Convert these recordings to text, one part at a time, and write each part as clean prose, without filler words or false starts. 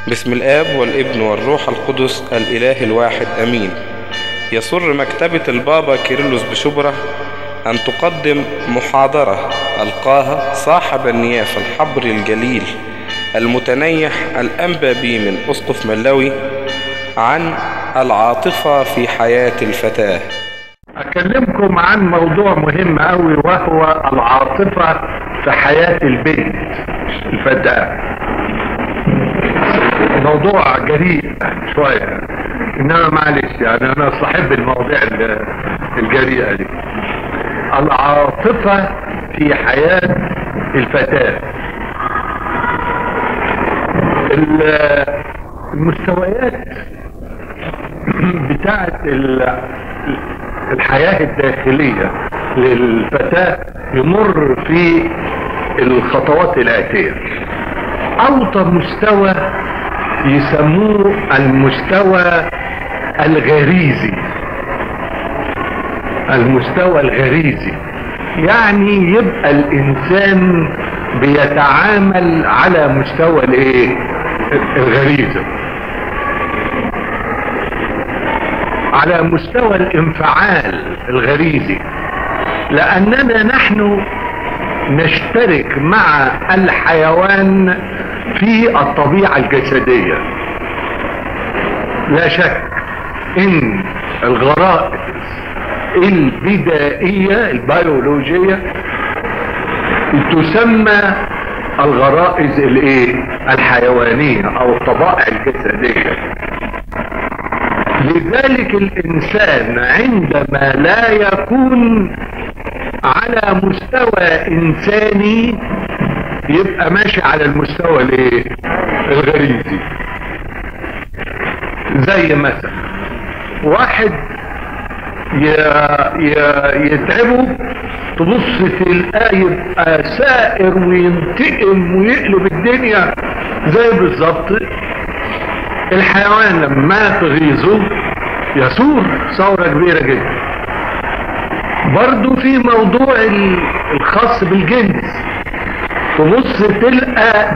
بسم الآب والابن والروح القدس الإله الواحد أمين. يسر مكتبة البابا كيرلس بشبرة أن تقدم محاضرة ألقاها صاحب النيافة الحبر الجليل المتنيح الأنبابي من أسقف ملاوي عن العاطفة في حياة الفتاة. أكلمكم عن موضوع مهم أوي، وهو العاطفة في حياة البنت الفتاة. موضوع جريء شوية، إنما معلش يعني أنا صاحب المواضيع الجريئة دي. العاطفة في حياة الفتاة. المستويات بتاعت الحياة الداخلية للفتاة يمر في الخطوات الآتية. أوطى مستوى يسموه المستوى الغريزي. المستوى الغريزي يعني يبقى الإنسان بيتعامل على مستوى الغريزة، على مستوى الانفعال الغريزي، لأننا نحن نشترك مع الحيوان في الطبيعة الجسدية. لا شك ان الغرائز البدائية البيولوجية تسمى الغرائز الحيوانية او الطبائع الجسدية. لذلك الانسان عندما لا يكون على مستوى انساني يبقى ماشي على المستوى الغريزي. زي مثلا واحد يتعبه، تبص تلقاه يبقى سائر وينتقم ويقلب الدنيا زي بالظبط الحيوان لما تغيظه يثور ثورة كبيرة جدا. برضو في موضوع الخاص بالجنس، تبص تلقى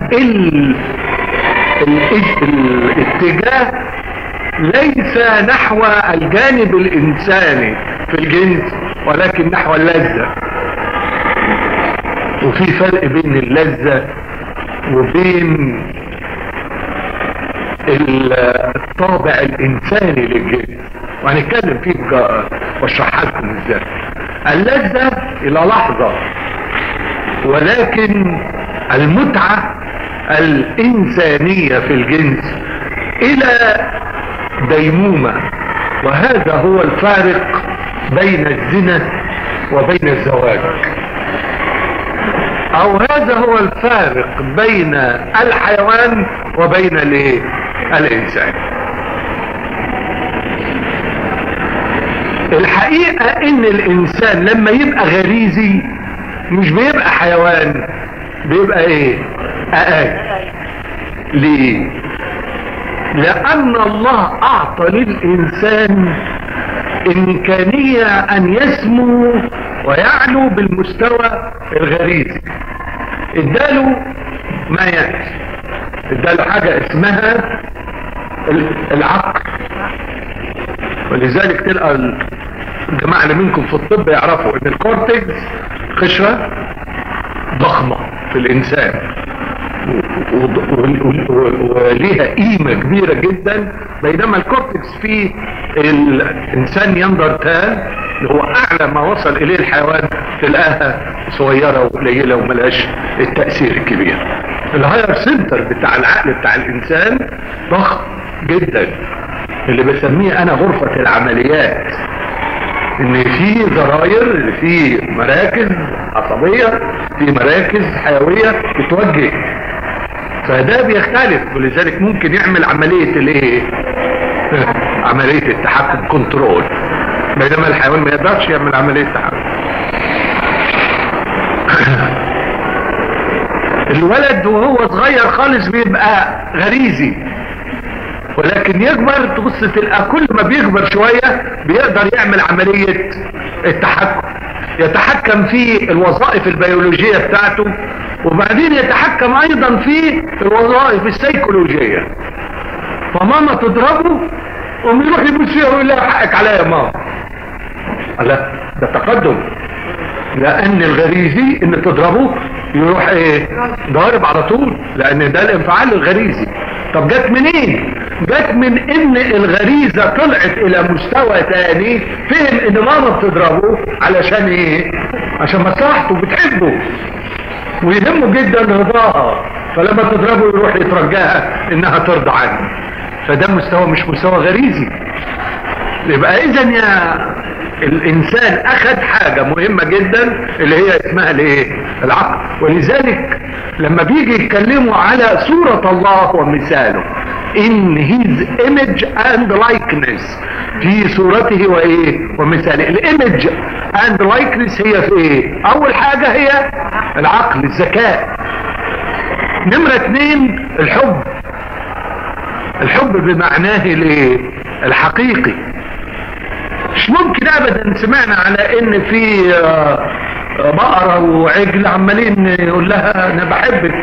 الاتجاه ليس نحو الجانب الإنساني في الجنس ولكن نحو اللذة. وفي فرق بين اللذة وبين الطابع الإنساني للجنس، وهنتكلم فيه واشرحها لكم ازاي. اللذة إلى لحظة، ولكن المتعة الإنسانية في الجنس إلى ديمومة. وهذا هو الفارق بين الزنا وبين الزواج، أو هذا هو الفارق بين الحيوان وبين الإنسان. الحقيقة إن الإنسان لما يبقى غريزي مش بيبقى حيوان، بيبقى أقل. ليه؟ لأن الله أعطى للإنسان إمكانية أن يسمو ويعلو بالمستوى الغريزي. اداله ما يأتي، اداله حاجة اسمها العقل. ولذلك تلقى الجماعة اللي منكم في الطب يعرفوا ان الكورتكس قشرة ضخمة في الانسان وليها قيمة كبيرة جدا، بينما الكورتكس في الانسان يندرتال اللي هو اعلى ما وصل اليه الحيوان تلاقاها صغيرة وقليلة وملهاش التأثير الكبير. الهاير سنتر بتاع العقل بتاع الانسان ضخم جدا، اللي بسميه انا غرفة العمليات، ان في زراير، في مراكز عصبية، في مراكز حيوية بتوجه. فده بيختلف، ولذلك ممكن يعمل عملية عملية التحكم كنترول، بينما الحيوان ما يقدرش يعمل عملية تحكم. الولد وهو صغير خالص بيبقى غريزي، ولكن يكبر تبص تلقى كل ما بيكبر شوية بيقدر يعمل عملية التحكم، يتحكم في الوظائف البيولوجية بتاعته، وبعدين يتحكم ايضا في الوظائف السيكولوجية. فماما تضربه يروح يبص يقول لها حقك عليا يا ماما. لا ده تقدم، لان الغريزي ان تضربه يروح ايه ضارب على طول، لان ده الانفعال الغريزي. طب جت منين؟ جت من ان الغريزة طلعت الى مستوى تاني، فهم ان ماما بتضربه علشان ايه؟ عشان مصلحته، بتحبه ويهمه جدا رضاها، فلما تضربه يروح يترجاها انها ترضى عنه. فده مستوى مش مستوى غريزي. يبقى اذا يا الانسان اخذ حاجة مهمة جدا اللي هي اسمها الايه؟ العقل. ولذلك لما بيجي يتكلموا على صورة الله ومثاله in his image and likeness، في صورته وايه ومثاله. الايمج and likeness هي في ايه؟ اول حاجة هي العقل، الذكاء. نمرة 2 الحب، الحب بمعناه الايه؟ الحقيقي. مش ممكن ابدا سمعنا على ان في بقرة وعجل عمالين يقول لها انا بحبك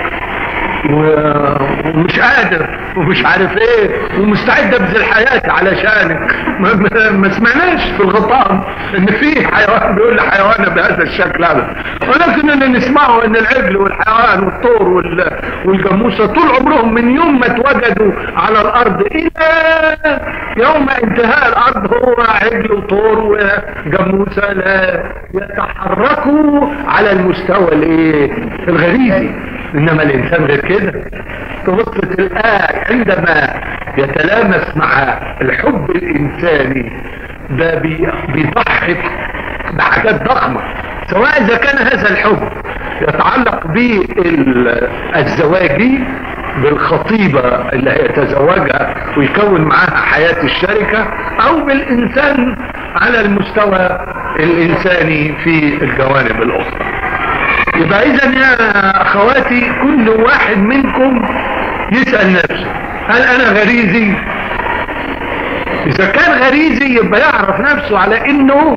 ومش قادر ومش عارف ايه ومستعد ابذل حياتي علشانك. ما سمعناش في الغطام ان في حيوان بيقول لحيوانه بهذا الشكل هذا، ولكن اللي نسمعه ان العجل والحيوان والطور والجاموسه طول عمرهم من يوم ما اتوجدوا على الارض الى يوم انتهاء الارض هو عجل وطور وجاموسه لا يتحركوا على المستوى الايه؟ الغريزي. انما الانسان غير كده. تبص تلقاه عندما يتلامس مع الحب الانساني ده بيضحي بحاجات ضخمة، سواء اذا كان هذا الحب يتعلق بالزواجي بالخطيبة اللي هيتزوجها ويكون معاها حياة الشركة، او بالانسان على المستوى الانساني في الجوانب الاخرى. يبقى اذا يا اخواتي كل واحد منكم يسأل نفسه هل انا غريزي؟ اذا كان غريزي يبقى يعرف نفسه على انه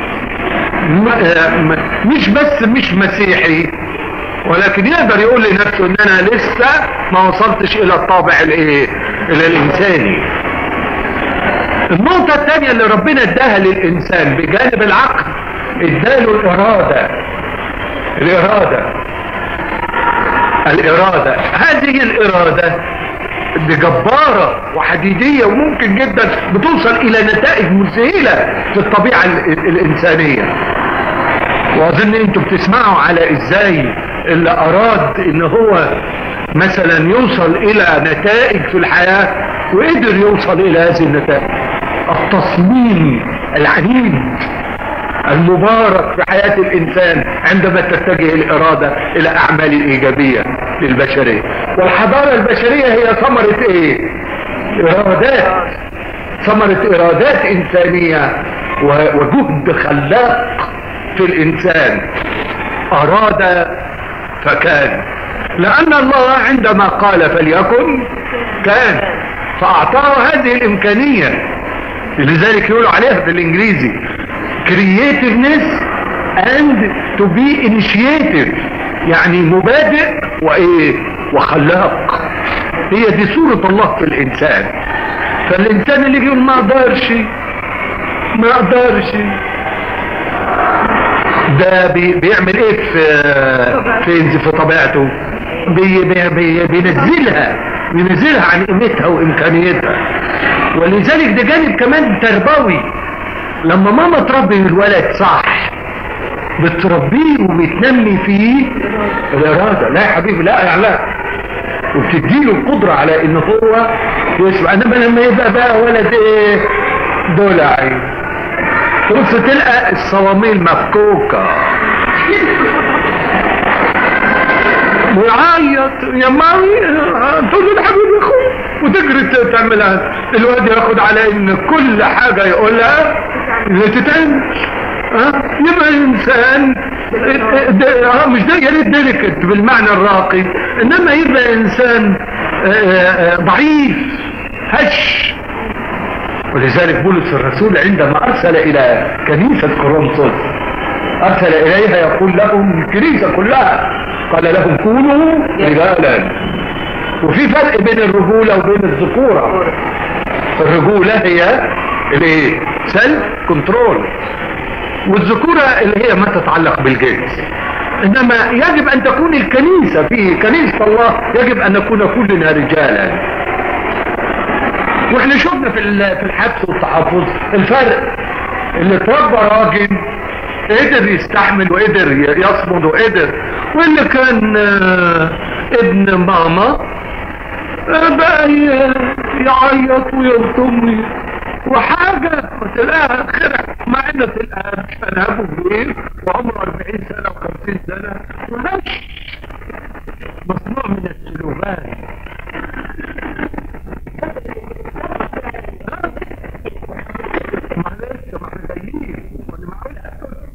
مش بس مش مسيحي، ولكن يقدر يقول لنفسه ان انا لسه ما وصلتش الى الطابع الايه؟ الى الانساني. النقطة الثانية اللي ربنا اداها للانسان بجانب العقل اداله الإرادة. هذه الإرادة دي جبارة وحديدية وممكن جدا بتوصل إلى نتائج مذهلة في الطبيعة الإنسانية. وأظن أنتم بتسمعوا على إزاي اللي أراد إن هو مثلا يوصل إلى نتائج في الحياة وقدر يوصل إلى هذه النتائج. التصميم العنيد المبارك في حياة الإنسان عندما تتجه الإرادة إلى أعمال إيجابية للبشرية. والحضارة البشرية هي ثمرة إيه؟ ثمرة إرادات إنسانية وجهد خلاق في الإنسان. أراد فكان، لأن الله عندما قال فليكن كان، فأعطاه هذه الإمكانية. لذلك يقولوا عليها بالإنجليزي creativeness and to be initiative، يعني مبادئ وايه وخلاق. هي دي صورة الله في الانسان. فالانسان اللي يقول ما اقدرش ده بيعمل ايه في طبيعته؟ بينزلها عن قيمتها وامكانيتها. ولذلك ده جانب كمان تربوي. لما ماما تربي الولد صح بتربيه وبتنمي فيه الإرادة. لا يا حبيبي لا وبتديله القدرة على ان هو يسمع. انما لما يبقى بقى ولد ايه دلعي تبص تلقى الصواميل مفكوكة ويعيط يا مامي تقول له حبيبي اخوي وتجري تعملها. الواد ياخد على ان كل حاجة يقولها اللي تتعمل. يبقى انسان مش ده يا ريت ديليكت بالمعنى الراقي، انما يبقى انسان ضعيف هش. ولذلك بولس الرسول عندما ارسل الى كنيسة كورنثوس ارسل اليها يقول لهم الكنيسة كلها قال لهم كونوا رجالا. وفي فرق بين الرجولة وبين الذكورة. الرجولة هي الايه؟ سيلف كنترول، والذكورة اللي هي ما تتعلق بالجنس. انما يجب ان تكون الكنيسة، في كنيسة الله يجب ان نكون كلنا رجالا. واحنا شفنا في الحبس والتحفظ الفرق، اللي اتربى راجل قدر يستحمل وقدر يصمد وقدر، واللي كان ابن ماما بقى يعيط ويلطم وحاجة تلاقيها خرع، مع ان تلاقيها مش فنهبه كبير وعمره 40 سنة و50 سنة وماشي مصنوع من السلوبان. معلش ما احنا جايين وانا معقولها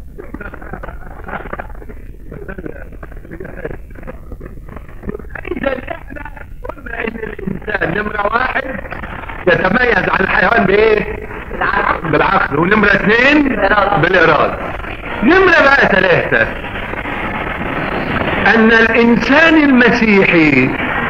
اذا احنا قلنا ان الانسان نمرة واحد يتميز عن الحيوان بايه؟ بالعقل، ونمرة 2 بالإرادة. نمرة بقى 3 ان الانسان المسيحي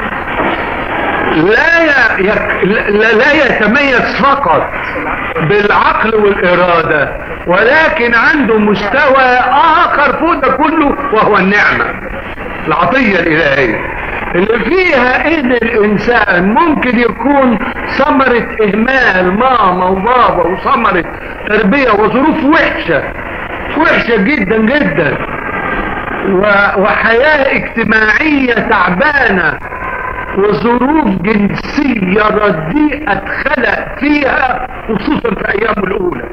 لا يتميز فقط بالعقل والإرادة، ولكن عنده مستوى آخر فوق ده كله، وهو النعمة، العطية الإلهية، اللي فيها ان الانسان ممكن يكون ثمرة اهمال ماما وبابا، وثمرة تربية وظروف وحشة جدا جدا، وحياة اجتماعية تعبانة، وظروف جنسية رديئة اتخلق فيها خصوصا في ايامه الاولى.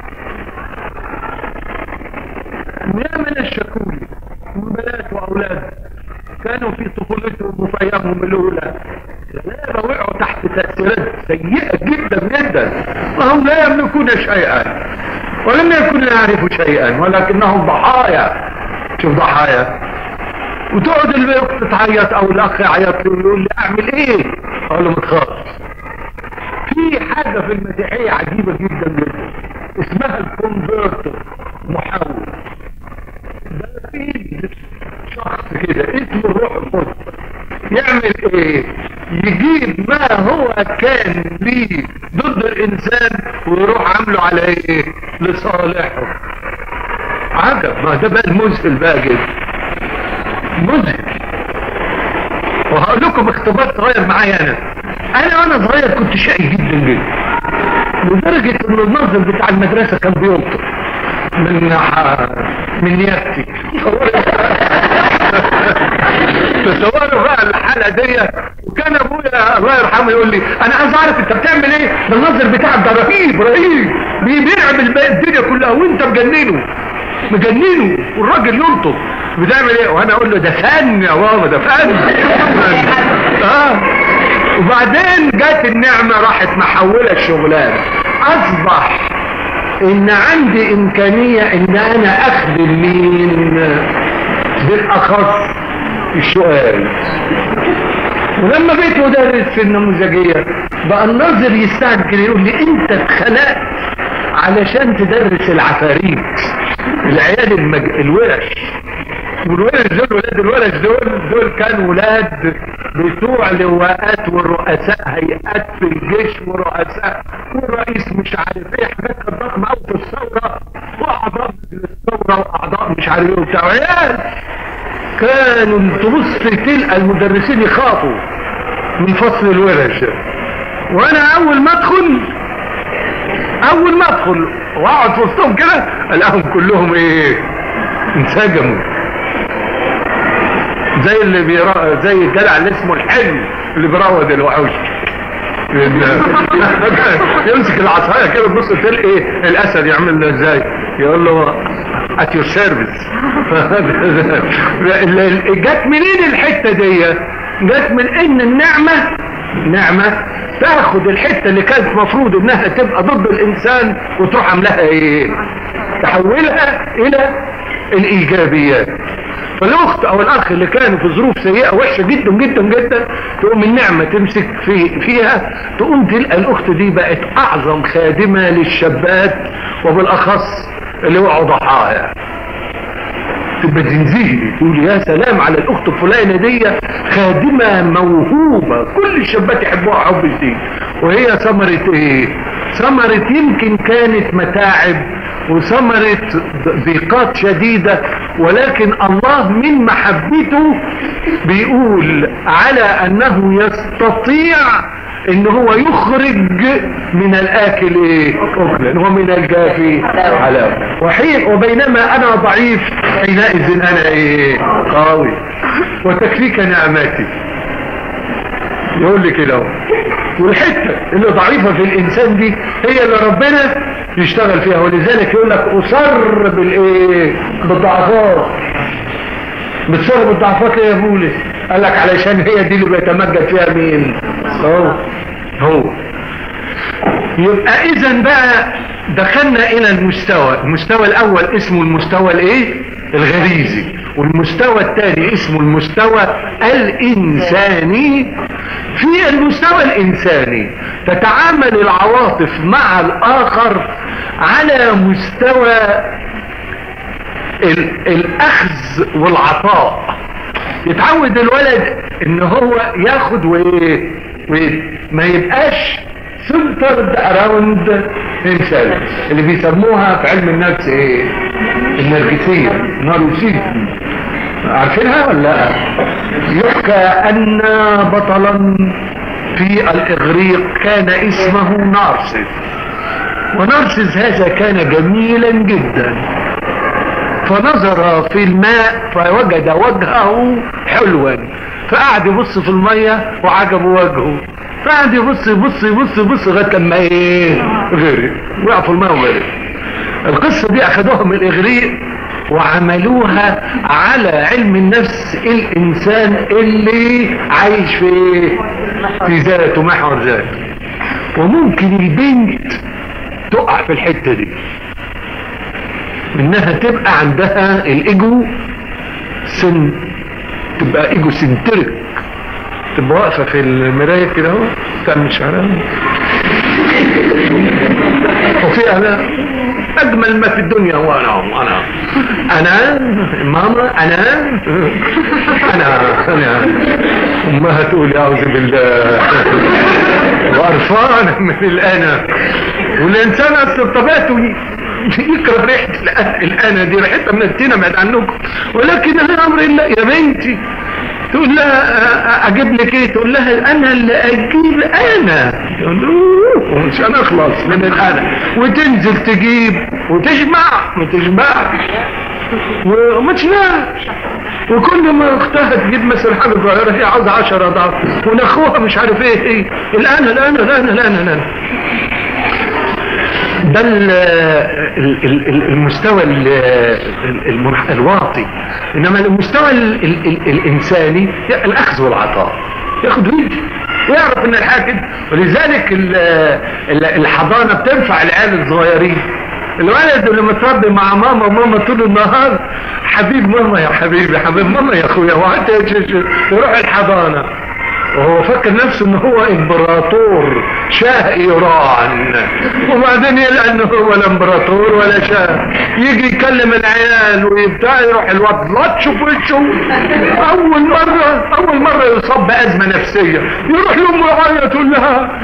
يا من الشكول من بنات واولاد كانوا في طفولتهم وفي ايامهم الاولى لا وقعوا تحت تأثيرات سيئة جدا جدا، وهم لا يملكون شيئا ولم يكونوا يعرفوا شيئا، ولكنهم ضحايا. شوف ضحايا، وتقعد الاخت تعيط او الاخ يعيط له يقول لي اعمل ايه؟ اقول له ما تخافش. في حاجة في المسيحية عجيبة جدا جدا اسمها الكونفرتر، محول. ده في شخص كده اسمه الروح القدس يعمل ايه؟ يجيب ما هو كان ليه ضد الانسان ويروح عامله على ايه؟ لصالحه. عجب، ما ده بقى المذهل بقى جدا، مذهل. وهقول لكم اختبار صغير معايا. انا وانا صغير كنت شقي جدا جدا، لدرجة ان الناظر بتاع المدرسة كان بينطق من نيابتي. تصوروا بقى الحالة دي. وكان ابويا الله يرحمه يقول لي انا عايز اعرف انت بتعمل ايه، ده الناظر بتاعك ده رهيب بيلعب الدنيا كلها وانت مجننه والراجل ينطق، بتعمل ايه؟ وانا اقول له ده فن يا بابا، ده فن. وبعدين جت النعمة راحت محولة الشغلانة، اصبح ان عندي امكانية ان انا اخدم مين بالاخص السؤال. ولما بقيت مدرس في النموذجية بقى الناظر يستعجل يقول لي انت اتخلقت علشان تدرس العفاريت، العيال الورش. والولد دول ولاد الولد دول كانوا ولاد بتوع لواءات ورؤساء هيئات في الجيش ورؤساء والرئيس مش عارف ايه، حاجات كانت ضخمه قوي في الثوره، واعضاء الثوره واعضاء مش عارف ايه وبتاع عيال. كانوا تبص تلقى المدرسين يخافوا من فصل الورش. وانا اول ما ادخل واقعد في وسطهم كده الاقيهم كلهم ايه؟ انسجموا زي زي الجدع اللي اسمه الحلم اللي بيراود الوحوش. يمسك العصايه كده تبص تلاقي الاسد يعمل له ازاي؟ يقول له at your service. جت منين الحته دي؟ جت من ان النعمه تاخد الحته اللي كانت مفروض انها تبقى ضد الانسان وتروح عاملاها ايه؟ تحولها الى الايجابيات. فالاخت او الاخ اللي كانوا في ظروف سيئه وحشه جدا جدا جدا تقوم النعمه تمسك فيها، تقوم تلقى الاخت دي بقت اعظم خادمه للشابات وبالاخص اللي وقعوا ضحايا. تبقى زنزيري تقول يا سلام على الاخت الفلانه دي، خادمه موهوبه كل الشباب يحبوها حب شديد. وهي ثمره ايه؟ ثمره يمكن كانت متاعب وثمره ضيقات شديده، ولكن الله من محبته بيقول على انه يستطيع ان هو يخرج من الاكل ايه؟ اكلا ومن الجافي حلاوه. وبينما انا ضعيف حينئذ انا ايه؟ قوي وتكفيك نعمتي. يقول لي كده. والحته اللي ضعيفه في الانسان دي هي اللي ربنا يشتغل فيها. ولذلك يقول لك اصر بالايه؟ بالضعفات. بتصر بالضعفات ليه يا بولس؟ قال لك علشان هي دي اللي بيتمجد فيها مين؟ هو. يبقى اذا بقى دخلنا الى المستوى الاول اسمه المستوى الايه؟ الغريزي، والمستوى الثاني اسمه المستوى الانساني. في المستوى الانساني تتعامل العواطف مع الاخر على مستوى الاخذ والعطاء. يتعود الولد ان هو ياخد ما يبقاش centered around himself، اللي بيسموها في علم النفس ايه؟ النرجسية، نارسيزم. عارفينها ولا لا؟ يحكى ان بطلا في الاغريق كان اسمه نارسيس، ونارسيس هذا كان جميلا جدا، فنظر في الماء فوجد وجهه حلوا، فقعد يبص في المية وعجبه وجهه، فقعد يبص لغايه لما ايه؟ غرق، وقع في الماء وغرق. القصه دي اخدوها من الاغريق وعملوها على علم النفس، الانسان اللي عايش في ذاته محور ذاته. وممكن البنت تقع في الحته دي، انها تبقى عندها الايجو تبقى ايجو سنتريك، تبقى واقفه في المرايه كده اهو تعمل شعرها، وفي انا اجمل ما في الدنيا هو انا ماما انا امها تقول اعوذ بالله وقرفانه من الانا. والانسان اصلا بطبيعته يكره ريحه الانا دي، ريحتها منتنه بعد عنكم، ولكن هذا امر الله. يا بنتي تقول لها اجيب لك ايه؟ تقول لها انا اللي اجيب انا، مش انا اخلص من الانا، وتنزل تجيب وتجمع وما تشبعش. وكل ما اختها تجيب مثلا حاجه صغيره هي عاوزه 10 اضعاف، ونخوها مش عارف ايه الان. ده المستوى الواطي. انما المستوى الانساني الاخذ والعطاء، ياخد ويدي ويعرف ان الحاجة. ولذلك الحضانة بتنفع العيال الصغيرين. الولد اللي متربي مع ماما طول النهار، حبيب ماما يا حبيبي، حبيب ماما يا اخويا، وحتى يروح الحضانة وهو فكر نفسه ان هو امبراطور شاه ايران، وبعدين يلقى انه هو لا امبراطور ولا شاه. يجي يكلم العيال ويبتاع، يروح الواد لطش في وشه. اول مره يصاب بازمه نفسيه، يروح لامه يعيط تقول لها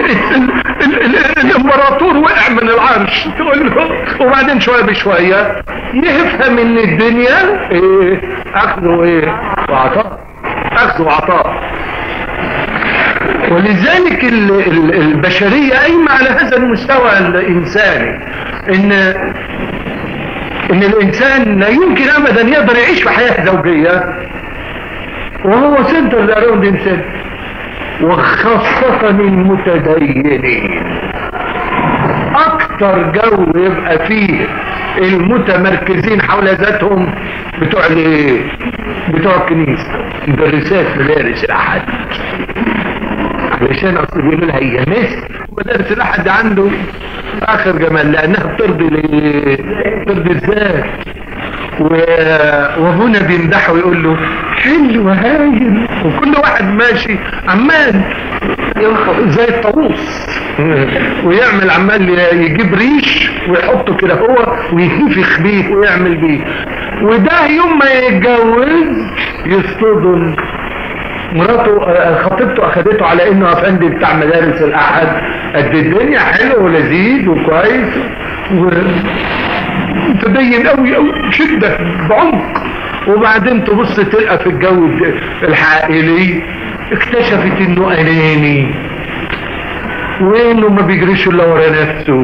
الامبراطور وقع من العرش، تقول له. وبعدين شويه بشويه يفهم ان الدنيا ايه؟ اخذ وايه؟ وعطاء، اخذ وعطاء. ولذلك البشرية قايمة على هذا المستوى الإنساني، إن الإنسان لا يمكن أبدا يقدر يعيش في حياة زوجية وهو سنتر أراوند إنسان، وخاصة المتدينين. أكتر جو يبقى فيه المتمركزين حول ذاتهم بتوع الكنيسة، مدرسات مدارس الأحد، علشان اصل بيقولوا لها هي مثل مدارس الاحد عنده اخر جمال، لانها بترضي الذات. وابونا بيمدحه ويقول له حلو هايل، وكل واحد ماشي عمال زي الطاووس ويعمل عمال يجيب ريش ويحطه كده هو وينفخ بيه ويعمل بيه، وده يوم ما يتجوز يصطدم مراته خطيبته اخدته على انه افندي بتاع مدارس الاحد قد الدنيا حلو ولذيذ وكويس ومتدين قوي قوي بشده بعمق، وبعدين تبص تلقى في الجو العائلي اكتشفت انه اناني وانه ما بيجريش الا ورا نفسه،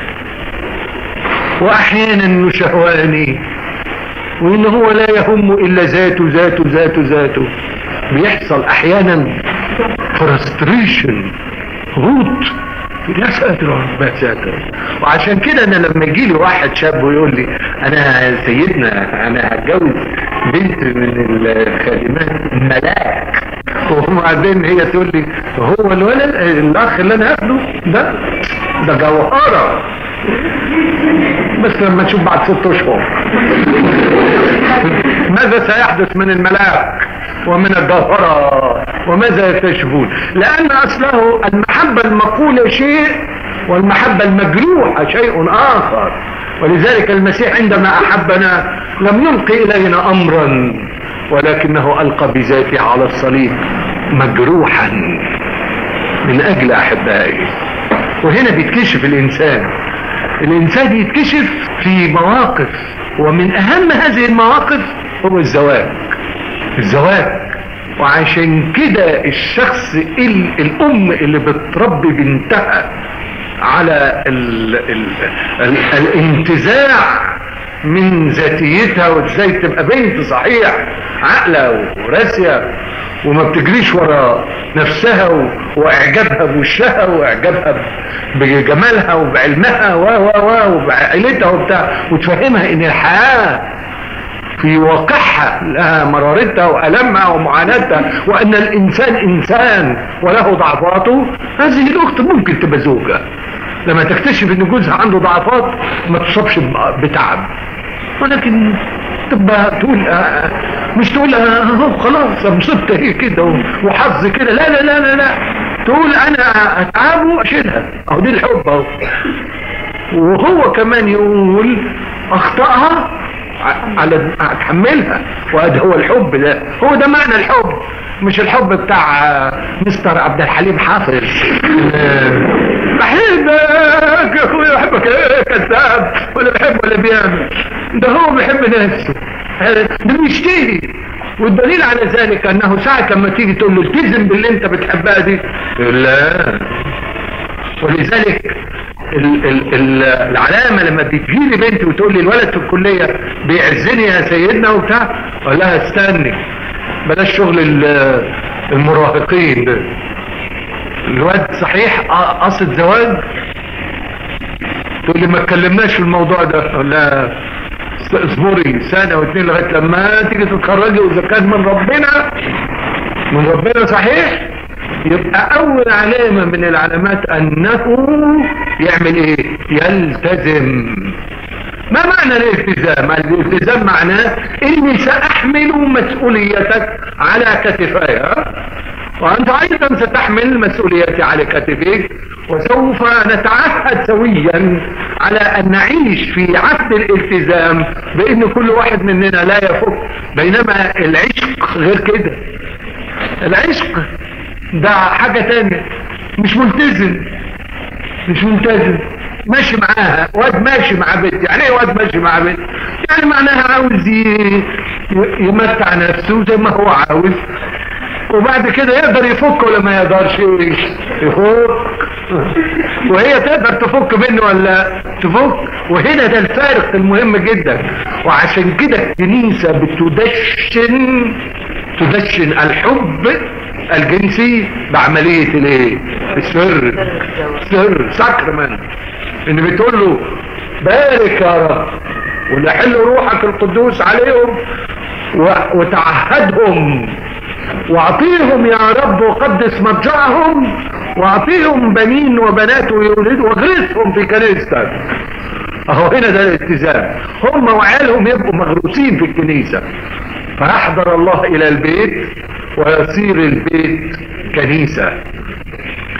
واحيانا انه شهواني، وانه هو لا يهم الا ذاته ذاته ذاته ذاته. بيحصل احيانا فرستريشن هروط يا ساتر يا ساتر. وعشان كده انا لما يجي لي واحد شاب ويقول لي انا سيدنا انا هتجوز بنت من الخادمات ملاك، وبعدين هي تقول لي هو الولد الاخ اللي انا هاخده ده جوهره، بس لما نشوف بعد 6 اشهر ماذا سيحدث من الملاك ومن الجوهرة وماذا يكتشفون، لأن أصله المحبة المقولة شيء والمحبة المجروحة شيء آخر. ولذلك المسيح عندما أحبنا لم يلقي إلينا أمرا ولكنه ألقى بذاته على الصليب مجروحا من أجل أحبائه. وهنا بيتكشف الإنسان يتكشف في مواقف، ومن أهم هذه المواقف هو الزواج. وعشان كده الشخص الأم اللي بتربي بنتها على الانتزاع من ذاتيتها وازاي تبقى بنت صحيح عاقله وراسيه وما بتجريش ورا نفسها واعجابها بوشها واعجابها بجمالها وبعلمها وبعائلتها وبتاع، وتفهمها ان الحياه في واقعها لها مرارتها وألمها ومعاناتها، وأن الإنسان إنسان وله ضعفاته. هذه الأخت ممكن تبقى زوجة لما تكتشف أن جوزها عنده ضعفات ما تصابش بتعب، ولكن تبقى تقول مش تقول خلاص مصبت هي كده وحظ كده، لا لا لا لا لا، تقول أنا أتعب وأشيلها. أهو دي الحب أهو. وهو كمان يقول أخطأها على اتحملها، وهذا هو الحب. هو ده معنى الحب، مش الحب بتاع مستر عبد الحليم حافظ بحبك يا اخويا بحبك كذاب ولا بحب ولا بيعمل. ده هو بيحب نفسه، ده بيشتهي. والدليل على ذلك انه ساعة لما تيجي تقول له التزم باللي انت بتحبها دي لا. ولذلك العلامة لما بتجيلي بنتي وتقول لي الولد في الكلية بيعزني يا سيدنا وبتاع، اقول لها استني بلاش شغل المراهقين ده. الواد صحيح قصد زواج، تقول لي ما اتكلمناش في الموضوع ده، اقول لها اصبري 1 أو 2 لغايه لما تيجي تتخرجي، واذا كان من ربنا صحيح يبقى اول علامة من العلامات انه يعمل ايه؟ يلتزم. ما معنى الالتزام؟ الالتزام معناه اني ساحمل مسؤوليتك على كتفي، وانت ايضا ستحمل مسؤوليتي على كتفك، وسوف نتعهد سويا على ان نعيش في عهد الالتزام بان كل واحد مننا لا يفك. بينما العشق غير كده، العشق ده حاجة تانية، مش ملتزم ماشي معاها. واد ماشي مع بنت، يعني ايه واد ماشي مع بنت؟ يعني معناها عاوز يمتع نفسه زي ما هو عاوز، وبعد كده يقدر يفك ولا ما يقدرش يفك، وهي تقدر تفك منه ولا تفك. وهنا ده الفارق المهم جدا. وعشان كده الكنيسة تدشن الحب الجنسي بعملية الايه؟ السر ساكرمنت، ان بتقول له بارك يا رب ونحل روحك القدوس عليهم وتعهدهم، واعطيهم يا رب وقدس مضجعهم، واعطيهم بنين وبنات ويولدوا واغرسهم في كنيستك. اهو هنا ده الالتزام. هم وعيالهم يبقوا مغروسين في الكنيسة، فيحضر الله الى البيت ويصير البيت كنيسة.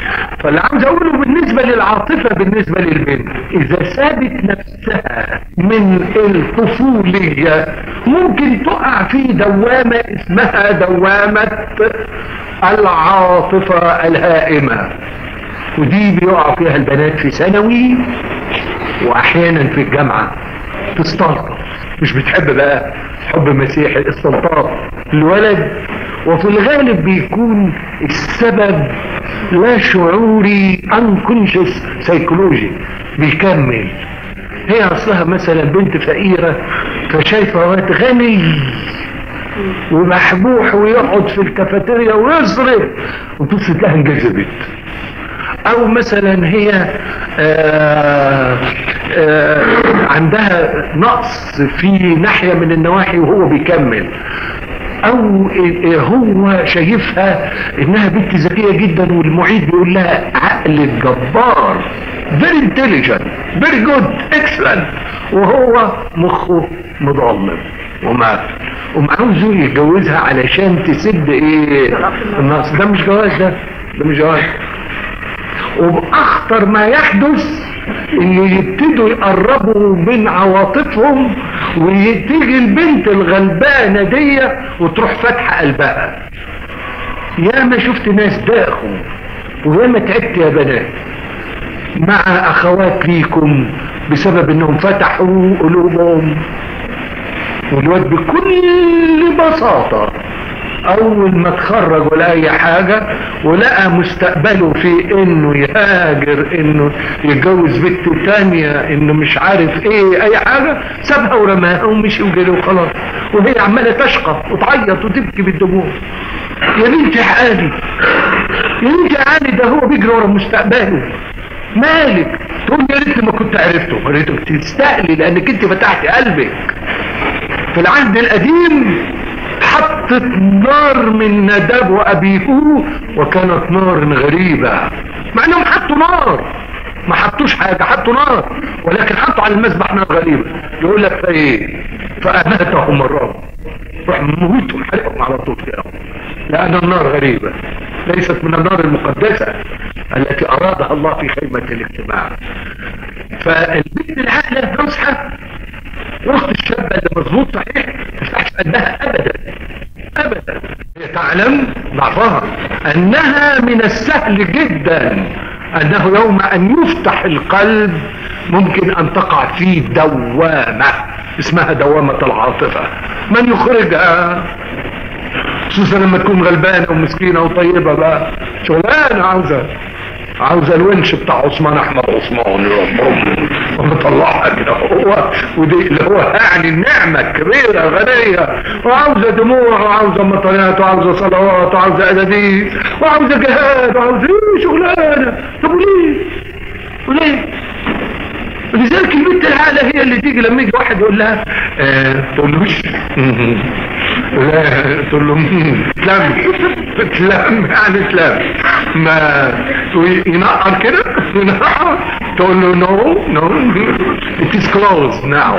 فاللي عاوز اقوله بالنسبة للعاطفة بالنسبة للبنت، اذا سابت نفسها من الطفولية ممكن تقع في دوامة اسمها دوامة العاطفة الهائمة، ودي بيقع فيها البنات في ثانوي واحيانا في الجامعة، تستلطف، مش بتحب بقى حب مسيحي، استلطاف الولد، وفي الغالب بيكون السبب لا شعوري unconscious سيكولوجي بيكمل. هي اصلها مثلا بنت فقيرة فشايفة واد غني ومحبوح ويقعد في الكافيتيريا ويصرف وتبص تلاقيها انجذبت، او مثلا هي عندها نقص في ناحية من النواحي وهو بيكمل، او هو شايفها انها بنت ذكية جدا والمعيد بيقول لها عقل جبار very intelligent very good excellent، وهو مخه مضلم ومعوزه يتجوزها علشان تسد ايه النقص. ده مش جواز، ده مش جواز. وبأخطر ما يحدث ان يبتدوا يقربوا من عواطفهم وتيجي البنت الغلبانة دي وتروح فاتحة قلبها. يا ما شفت ناس داخل ويا ما تعبت يا بنات مع اخوات ليكم بسبب انهم فتحوا قلوبهم، والواد بكل بساطة اول ما اتخرج ولا اي حاجة ولقى مستقبله في انه يهاجر، انه يتجوز بنت تانية، انه مش عارف ايه اي حاجة، سابها ورماها ومشي وجري وخلاص، وهي عمالة تشقى وتعيط وتبكي بالدموع. يا بنتي عالي، يا بنتي عالي، ده هو بيجري ورا مستقبله، مالك؟ تقول يا ريت ما كنت عرفته، يا ريت تستقلي لانك انت فتحتي قلبك. في العهد القديم حطت نار من نداب وابيه وكانت نار غريبة، مع انهم حطوا نار، ما حطوش حاجة، حطوا نار ولكن حطوا على المذبح نار غريبة. يقول لك فايه؟ فأماتهم الرب، روح موتهم حرقهم على طول كده، لأن النار غريبة ليست من النار المقدسة التي أرادها الله في خيمة الاجتماع. فالبنت العاقلة تنصحها، واخت الشابة اللي مظبوط صحيح تفتحش قلبها ابدا ابدا، هي تعلم ضعفها، انها من السهل جدا انه يوم ان يفتح القلب ممكن ان تقع في دوامة اسمها دوامة العاطفة. من يخرجها؟ خصوصا لما تكون غلبانة ومسكينة وطيبة بقى، شغلانة عاوزة الونش بتاع عثمان احمد عثمان ومطلعها كده هو، ودي اللي هو يعني النعمة الكبيرة غنية، وعاوزة دموع وعاوزة مطريات وعاوزة صلوات وعاوزة أداديس وعاوزة جهاد وعاوزة شغلانة. طب وليه؟ ولذلك البنت العاقلة هي اللي تيجي لما يجي واحد يقول لها تقولوش لا، تقول له تلم يعني تلم، ما ينقر كده ينقر، تقول له نو it is closed now.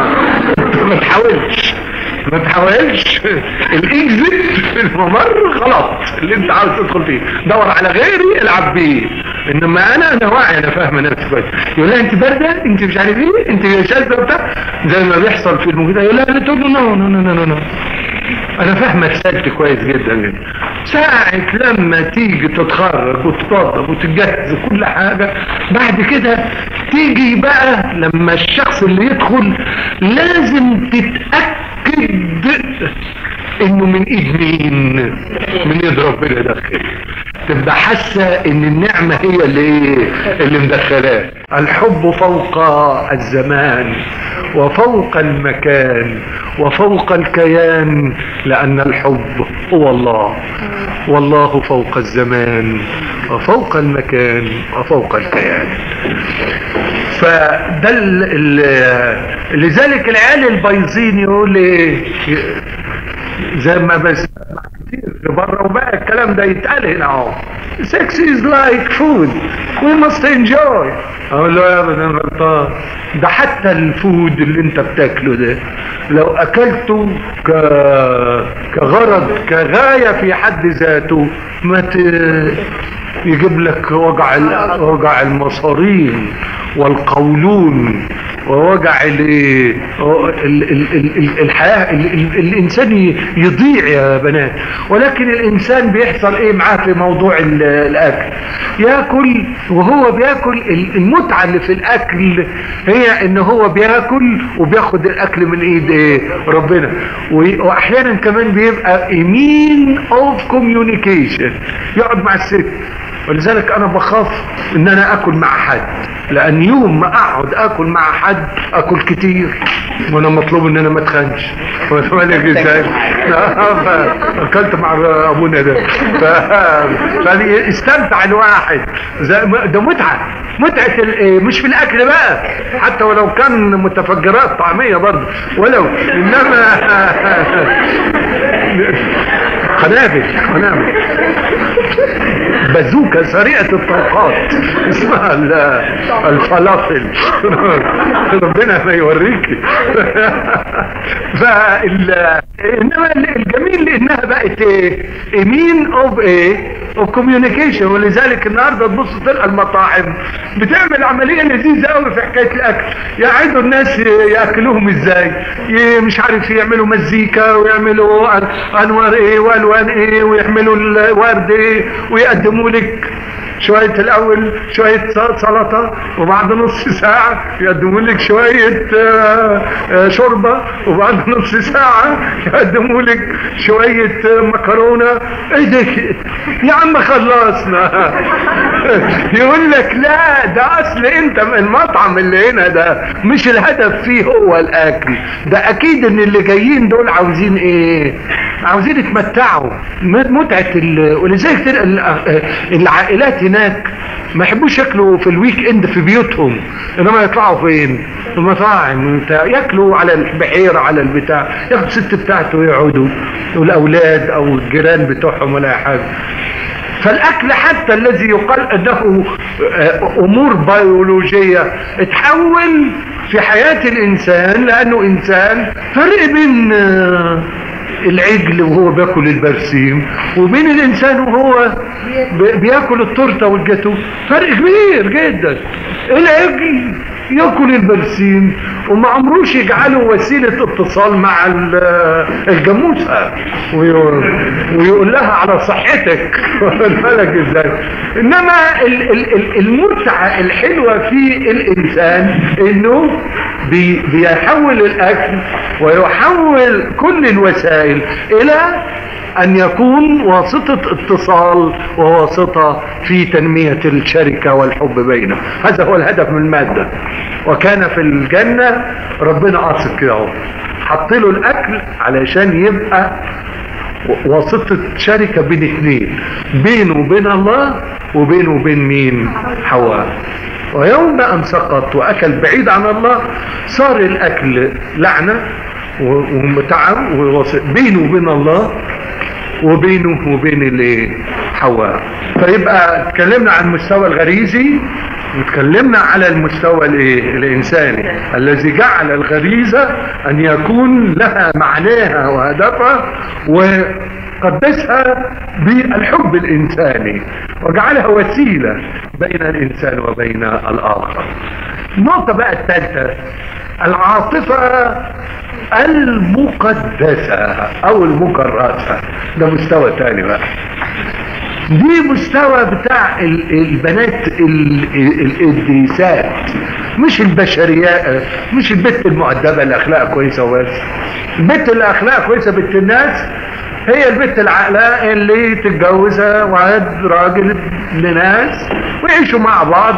ما تحاولش الاكزيت في الممر غلط اللي انت عاوز تدخل فيه، دور على غيري العب بيه، انما انا واعي، انا فاهمه نفسي كويس. يقول لها انت بارده، انت مش عارف ايه، انت شاذه وبتاع، زي ما بيحصل في الموجودة. يقول لها تقول له نو انا فاهمه رسالتي كويس جدا. ساعة لما تيجي تتخرج وتتوظف وتتجهز وكل حاجة، بعد كده تيجي بقى لما الشخص اللي يدخل لازم تتأكد انه من ايد مين؟ من ايد ربنا داخل، تبقى حاسة ان النعمة هي اللي مدخلاه. الحب فوق الزمان وفوق المكان وفوق الكيان، لان الحب هو الله، والله فوق الزمان وفوق المكان وفوق الكيان. فده لذلك العيال البايظين يقول ايه زي ما بس كتير بره، وبقى الكلام ده يتقال هنا اهو، sex is like food we must enjoy. اقول له يا ابدا غلطان، ده حتى الفود اللي انت بتاكله ده لو اكلته كغرض كغاية في حد ذاته يجيب لك وجع المصارين والقولون ووجع الحياة. الانسان يضيع يا بنات. ولكن الانسان بيحصل ايه معاه في موضوع الاكل؟ ياكل، وهو بياكل المتعة اللي في الاكل هي ان هو بياكل وبياخد الاكل من ايد ايه؟ ربنا. واحيانا كمان بيبقى mean of communication، يقعد مع الست. ولذلك انا بخاف ان انا اكل مع حد، لان يوم ما اقعد اكل مع حد اكل كتير، وانا مطلوب ان انا ما اتخنش. فمالك ازاي؟ اكلت مع ابونا ده. استمتع الواحد، ده متعه مش في الاكل بقى، حتى ولو كان متفجرات طعميه برضه، ولو انما قنابل بازوكا سريعة الطاقات اسمها الفلافل. ربنا ما يوريكي. انما الجميل انها بقت مين اوف كوميونيكيشن. ولذلك النهارده تبص تلقى المطاعم بتعمل عمليه لذيذه قوي في حكايه الاكل. يقعدوا الناس ياكلوهم ازاي، مش عارف يعملوا مزيكا ويعملوا انوار ايه والوان ايه ويعملوا الورد ايه، ويقدموا لك شوية الأول شوية سلطة، وبعد نص ساعة يقدموا لك شوية شوربة، وبعد نص ساعة يقدموا لك شوية مكرونة. ايه ده يا عم خلصنا؟ يقول لك لا، ده اصل انت المطعم اللي هنا ده مش الهدف فيه هو الاكل، ده اكيد ان اللي جايين دول عاوزين ايه؟ عاوزين يتمتعوا متعة ولذلك العائلات هناك ما يحبوش ياكلوا في الويك اند في بيوتهم، انما يطلعوا فين؟ في المطاعم، ياكلوا على البحيرة على البتاع، ياخدوا الست بتاعته ويقعدوا، والاولاد او الجيران بتوعهم ولا حاجة. فالاكل حتى الذي يقال انه امور بيولوجية اتحول في حياة الانسان، لانه انسان. فرق بين العجل وهو بياكل البرسيم وبين الانسان وهو بياكل التورته والجاتو فرق كبير جدا. العجل ياكل البرسيم وما عمروش يجعله وسيله اتصال مع الجاموسه ويقول لها على صحتك. بالك ازاي؟ انما المتعه الحلوه في الانسان انه بيحول الاكل ويحول كل الوسائل الى ان يكون واسطة اتصال وواسطة في تنمية الشركة والحب بينه. هذا هو الهدف من المادة. وكان في الجنة ربنا قاصد كده، حط له الاكل علشان يبقى واسطة شركة بين اثنين، بينه وبين الله وبينه وبين مين؟ حواء. ويوم ان سقط واكل بعيد عن الله صار الاكل لعنة ومتعب بينه وبين الله وبينه وبين حواء. فيبقى اتكلمنا عن المستوى الغريزي واتكلمنا على المستوى الانساني الذي جعل الغريزة ان يكون لها معناها وهدفها، وقدسها بالحب الانساني وجعلها وسيلة بين الانسان وبين الاخر. النقطة بقى الثالثة، العاطفة المقدسة او المكرسة. ده مستوى تاني بقى، دي مستوى بتاع البنات القديسات، مش البشريات، مش البت المؤدبة اللي اخلاقها كويسة وبس. البت اللي اخلاقها كويسة بنت الناس هي البت العاقلة اللي تتجوزها وعاد راجل لناس ويعيشوا مع بعض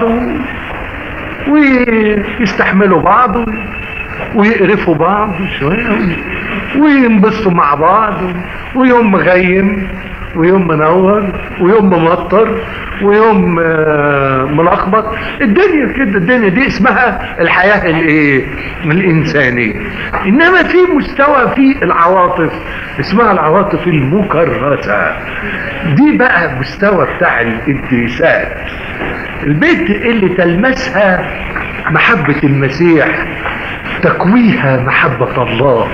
ويستحملوا بعض ويقرفوا بعض شوية وينبسطوا مع بعض، ويوم مغيم ويوم منور ويوم ممطر ويوم ملخبط. الدنيا كده، الدنيا دي اسمها الحياة الإنسانية. إنما في مستوى في العواطف اسمها العواطف المكرسة. دي بقى مستوى بتاع القديسات، البنت اللي تلمسها محبة المسيح، تكويها محبة الله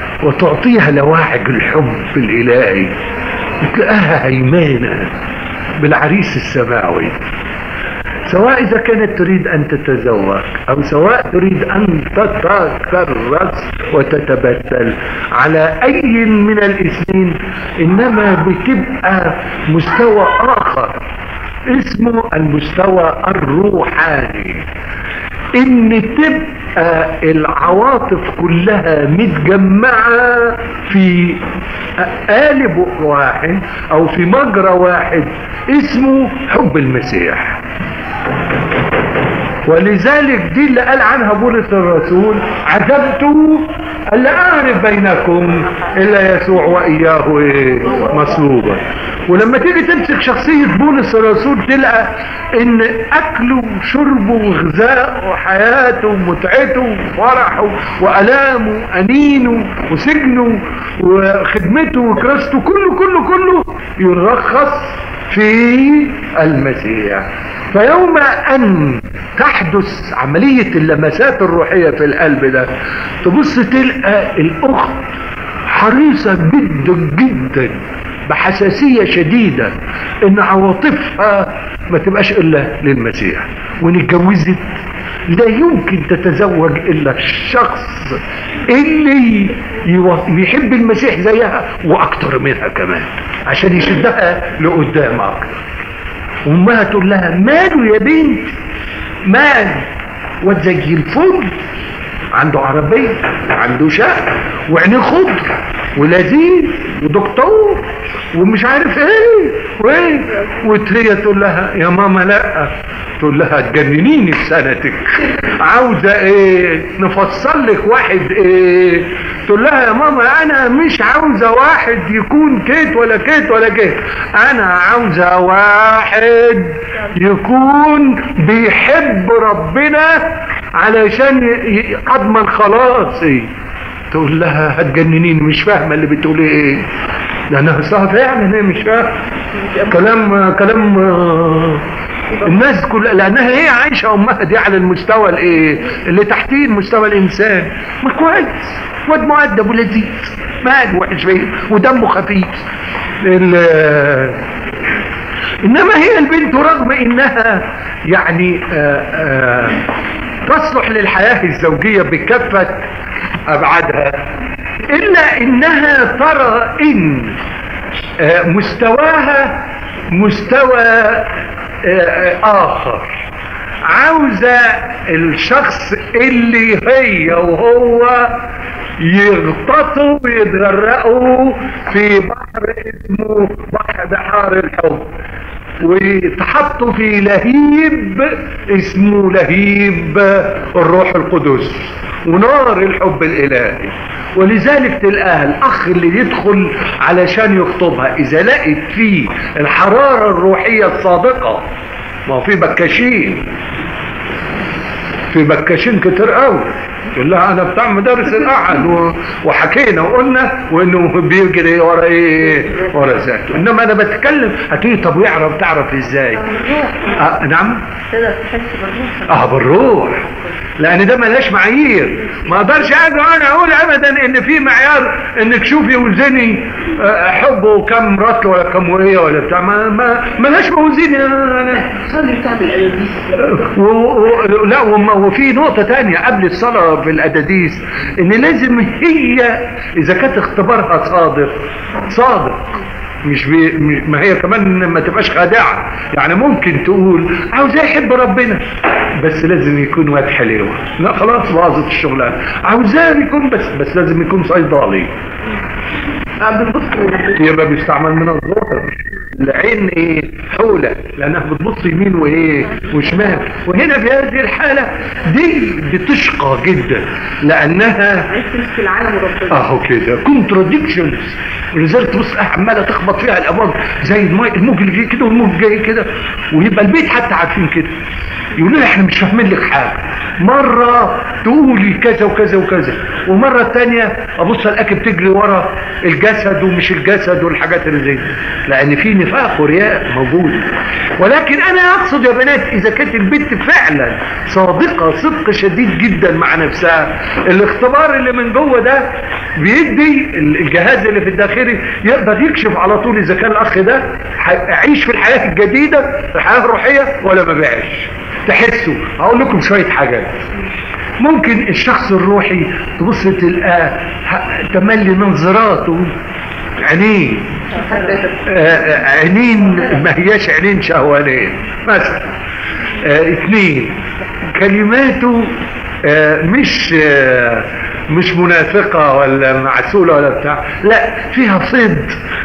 وتعطيها لواعج الحب الإلهي، تلاقيها هيمانة بالعريس السماوي، سواء إذا كانت تريد أن تتزوج أو سواء تريد أن تتكرس وتتبتل على أي من الاثنين، إنما بتبقى مستوى آخر اسمه المستوى الروحاني، إن تبقى العواطف كلها متجمعة في قالب واحد أو في مجرى واحد اسمه حب المسيح. ولذلك دي اللي قال عنها بولس الرسول: عجبت ألا أعرف بينكم إلا يسوع وإياه مصلوبا. ولما تيجي تمسك شخصية بولس الرسول تلقى إن أكله وشربه وغذاءه وحياته ومتعته وفرحه وألامه وأنينه وسجنه وخدمته وكراسته كله يرخص في المسيح. فيوم أن تحدث عملية اللمسات الروحية في القلب ده، تبص تلقى الأخت حريصة جدا جدا بحساسية شديدة إن عواطفها ما تبقاش إلا للمسيح، وإن اتجوزت لا يمكن تتزوج إلا الشخص اللي يحب المسيح زيها وأكتر منها كمان عشان يشدها لقدام أكتر. وامها تقول لها: ماله يا بنت؟ مال؟ واد زي الفل، عنده عربيه وعنده شقه وعينيه خضر ولذيذ ودكتور ومش عارف ايه وايه. وهي تقول لها: يا ماما لا. تقول لها: تجننيني بسنتك، عاوزه ايه؟ نفصل لك واحد ايه؟ تقول لها: يا ماما انا مش عاوزه واحد يكون كيت ولا كيت ولا كيت، انا عاوزه واحد يكون بيحب ربنا علشان اضمن خلاصي. تقول لها: هتجننيني، مش فاهمه اللي بتقولي ايه. لانها فعلا هي مش فاهمه كلام الناس كلها، لانها هي عايشه امها دي على المستوى الايه اللي تحتيه مستوى الانسان. ما كويس، واد مؤدب ولذيذ، ما وحش فيه ودمه خفيف. انما هي البنت رغم انها يعني تصلح للحياه الزوجيه بكافه ابعادها، الا انها ترى ان مستواها مستوى آخر، عاوزة الشخص اللي هي وهو يغطسوا ويتغرقوا في بحر اسمه بحار الحب، ويتحطوا في لهيب اسمه لهيب الروح القدس ونار الحب الإلهي. ولذلك تلقاها الأخ اللي يدخل علشان يخطبها إذا لقيت فيه الحرارة الروحية الصادقة، ما هو في بكاشين كتير قوي، يقول لها انا بتاع مدارس الاحد وحكينا وقلنا وانه بيجري ورا ايه؟ ورا ذاته. انما انا بتكلم هتقولي طب تعرف ازاي؟ نعم؟ تقدر تحس بالروح. بالروح، لان ده ملهاش معايير. ما اقدرش انا اقول ابدا ان في معيار انك شوفي وزني حبه كم مرات ولا كم وهي ولا بتاع، ملهاش موازين. صلي بتعمل الاداديس. لا، وفي نقطة تانية قبل الصلاة في الاداديس، ان لازم هي اذا كانت اختبارها صادق ما هي كمان ما تبقاش خادعة. يعني ممكن تقول عاوزاه يحب ربنا بس لازم يكون واد حليوة، لا خلاص باظت الشغلانة. عاوزاه يكون بس لازم يكون صيدلي، يبقى بيستعمل من الظهر. العين ايه؟ حولة، لانها بتبص يمين وايه وشمال. وهنا في هذه الحالة دي بتشقى جدا لانها في العالم وربنا اهو كده كونتراديكشنز. ولذلك تبص عماله تخبط فيها الابواب زي الموج اللي جاي كده والموج جاي كده، ويبقى البيت حتى عارفين كده يقولوا لي احنا مش فاهمين لك حاجه. مره تقولي كذا وكذا وكذا، ومره ثانيه ابص الاقي بتجري ورا الجد الجسد ومش الجسد والحاجات اللي زي دي، لان في نفاق ورياء موجود. ولكن انا اقصد يا بنات اذا كانت البنت فعلا صادقه صدق شديد جدا مع نفسها، الاختبار اللي من جوه ده بيدي الجهاز اللي في الداخلي يقدر يكشف على طول اذا كان الاخ ده هيعيش في الحياه الجديده الحياه الروحيه ولا ما بيعيش. تحسوا هقول لكم شويه حاجات. ممكن الشخص الروحي تبص تلقاه تملي نظراته عينين عينين ما هياش عينين شهوانية مثلا. اثنين كلماته مش منافقة ولا معسولة ولا بتاع، لا فيها صدق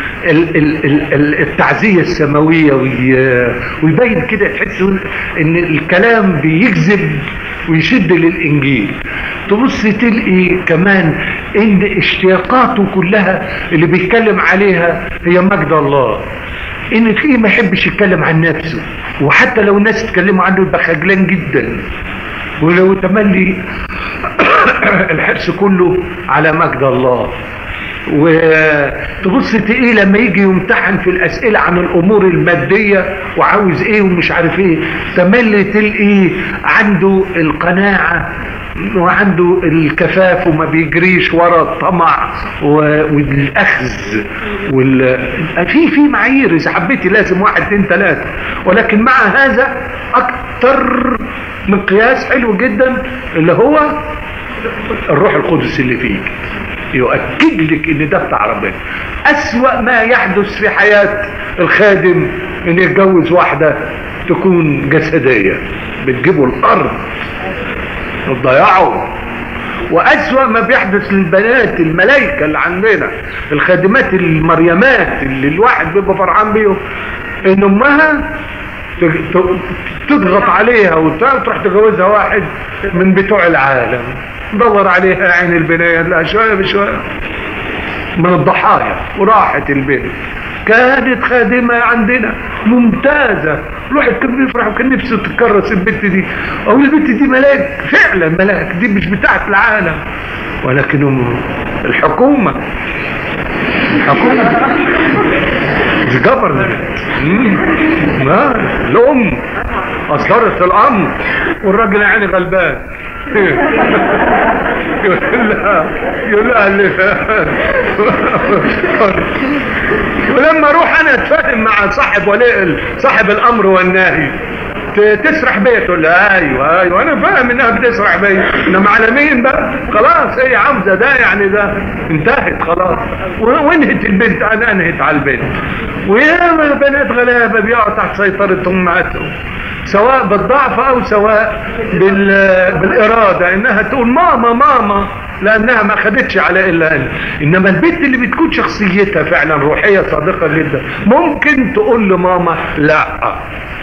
التعزية السماوية، ويبين كده تحسوا ان الكلام بيجذب ويشد للإنجيل. تبص تلقي كمان ان اشتياقاته كلها اللي بيتكلم عليها هي مجد الله، ان تلاقيه ما يحبش يتكلم عن نفسه، وحتى لو الناس اتكلموا عنه يبقى خجلان جدا، ولو تملي الحرص كله على مجد الله. وتبص تلاقيه لما يجي يمتحن في الاسئله عن الامور الماديه وعاوز ايه ومش عارف ايه، تملي تلاقيه عنده القناعه وعنده الكفاف وما بيجريش ورا الطمع والاخذ في معايير اذا حبيتي لازم 1 2 3، ولكن مع هذا اكتر من قياس حلو جدا اللي هو الروح القدس اللي فيك يؤكد لك ان ده بتاع ربنا. اسوأ ما يحدث في حياة الخادم ان يتجوز واحدة تكون جسدية بتجيبه الارض وتضيعه. واسوأ ما بيحدث للبنات الملائكة اللي عندنا الخادمات المريمات اللي الواحد بيبقى فرحان بيهم ان امها تضغط عليها وتروح تجوزها واحد من بتوع العالم، دور عليها عين البناية لا شوية بشوية من الضحايا. وراحت البنت كانت خادمة عندنا ممتازة، الواحد كان بيفرح وكان نفسه تتكرس البنت دي، او البنت دي ملاك فعلا ملاك، دي مش بتاعت العالم. ولكن الحكومة الجبر الام اصدرت الامر والراجل يعني غلبان يقول لها ولما اروح انا اتفاهم مع صاحب الامر والنهي تسرح بيا، تقول لها ايوه انا فاهم انها بتسرح بيا، انما على مين بقى؟ خلاص هي عاوزه ده يعني ده انتهت خلاص وانهت البنت. انا انهت على البنت. وياما بنات غلابه بيقعوا تحت سيطره امهاتهم سواء بالضعف او سواء بالاراده انها تقول ماما لانها ما خدتش على الا انا. انما البنت اللي بتكون شخصيتها فعلا روحيه صادقه جدا ممكن تقول لماما لا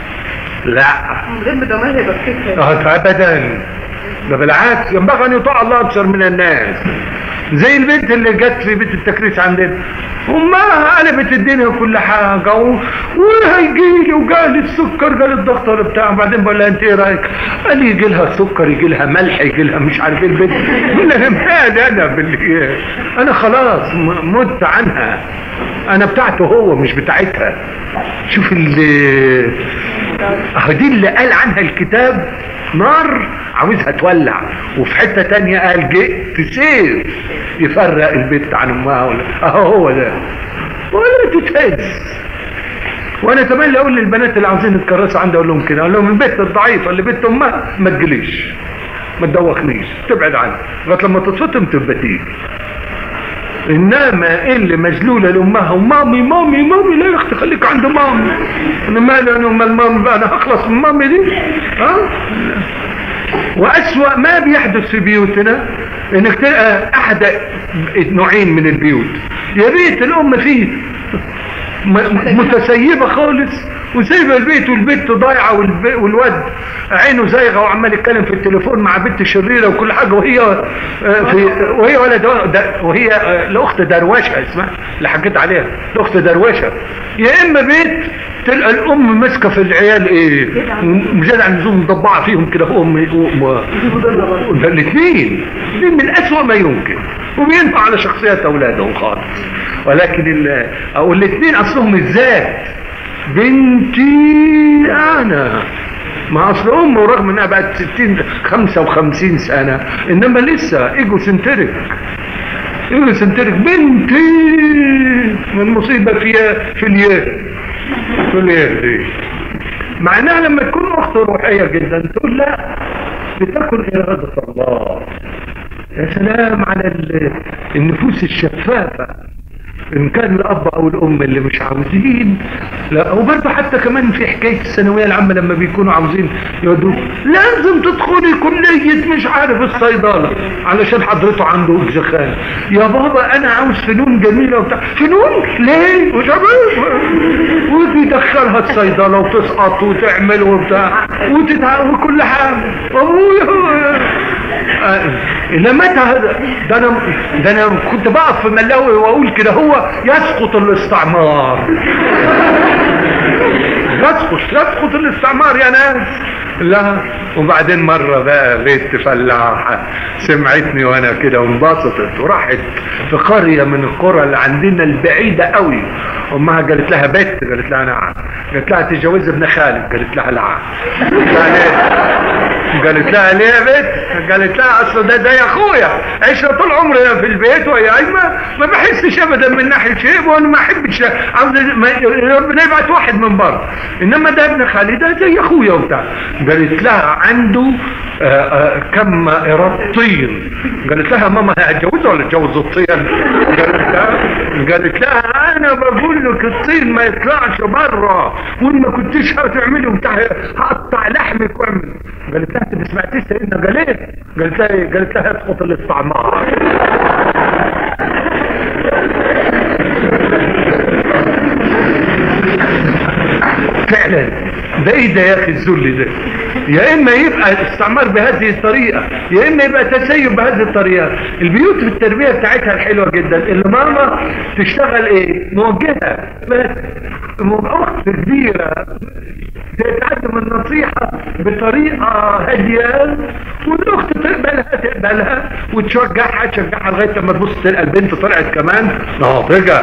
غير بدمها يبقى كده ابدا، ده بالعكس ينبغي ان يطاع الله اكثر من الناس. زي البنت اللي جت في بيت التكريس عندنا امها قلبت الدنيا وكل حاجه وهيجي لي وجالي السكر جالي الضغط ولا بتاع، بعدين بقول لها انت ايه رايك؟ قال لي يجي لها سكر يجي لها ملح يجي لها مش عارف ايه. البنت قلت انا مالي انا خلاص مت عنها، انا بتاعته هو مش بتاعتها. شوف دي اللي قال عنها الكتاب نار عاوزها تولع، وفي حتة تانية قال جئت سيف يفرق البنت عن امها هو ده ولا تتهز. وانا تملي اقول للبنات اللي عاوزين يتكرسوا عندي اقول لهم كده، اقول لهم البنت الضعيفة اللي بنت امها ما تجليش ما تدوخنيش تبعد عنها لغايه لما تتفطم تبقى تيجي. انما اللي مجلوله لامها ومامي لا يا اختي خليك عند مامي، انا مالي انا ومال مامي بقى، انا هخلص من مامي دي واسوأ ما بيحدث في بيوتنا انك تلقى احد نوعين من البيوت، يا بيت الام فيه متسيبه خالص وسايبه البيت والبنت ضايعه والواد عينه زايغه وعمال يتكلم في التليفون مع بنت شريره وكل حاجه، وهي ولد وهي الاخت دروشه اسمها اللي حكيت عليها الاخت دروشه. يا اما بيت تلقى الام ماسكه في العيال ايه مجرد عن اللزوم مضبعه فيهم كده الاثنين من اسوأ ما يمكن. وبينفع على شخصيات اولادهم خالص. ولكن الاثنين اصلهم الذات. بنتي انا ما اصل امه رغم انها بقت 55 سنة انما لسه ايجو سنتريك. بنتي المصيبة فيها في الياء دي، مع انها لما تكون اخت روحية جدا تقول لا بتكن ارادة الله. يا سلام على النفوس الشفافة ان كان الاب او الام اللي مش عاوزين. لا وبرضه حتى كمان في حكايه الثانويه العامه لما بيكونوا عاوزين يودوك لازم تدخلي كليه مش عارف الصيدله علشان حضرته عنده اكزخان. يا بابا انا عاوز فنون جميله وبتاع. فنون ليه؟ وتدخلها الصيدله وتسقط وتعمل وبتاع وكل حاجه. ابويا لمتى ده انا كنت بقف في ملاوي واقول كده هو يسقط الاستعمار. يسقط الاستعمار يا ناس. لا وبعدين مرة بقى بنت فلاحة سمعتني وانا كده وانبسطت وراحت في قرية من القرى اللي عندنا البعيدة قوي. امها قالت لها بنت، قالت لها نعم. قالت لها تتجوز ابن خالد، قالت لها لا. قالت لها ليه يا بنت؟ قالت لها اصل ده يا اخويا عشنا طول عمرنا في البيت ويا ايمن ما بحسش ابدا من ناحيه شيء وانا ما احبش عاوز ربنا يبعت واحد من بره، انما ده ابن خالي ده زي اخويا وبتاع. قالت لها عنده كم قيراط طين. قالت لها ماما هتجوزه ولا تجوز الطين؟ قالت لها انا بقول لك الطين ما يطلعش بره وان ما كنتش هتعملي وبتاع هقطع لحمك واعمل. قالت لها انت سمعتيش سيدنا قال ايه؟ قالت لها يسقط الاستعمار. فعلا ده ايه ده يا اخي الذل ده؟ يا اما يبقى الاستعمار بهذه الطريقه يا اما يبقى تسيب بهذه الطريقه. البيوت في التربيه بتاعتها الحلوه جدا اللي ماما تشتغل ايه؟ موجهه بس اخت كبيره تقدم النصيحة بطريقة هادية والاخت تقبلها وتشجعها لغاية لما تبص تلقى البنت طلعت كمان ناضجة.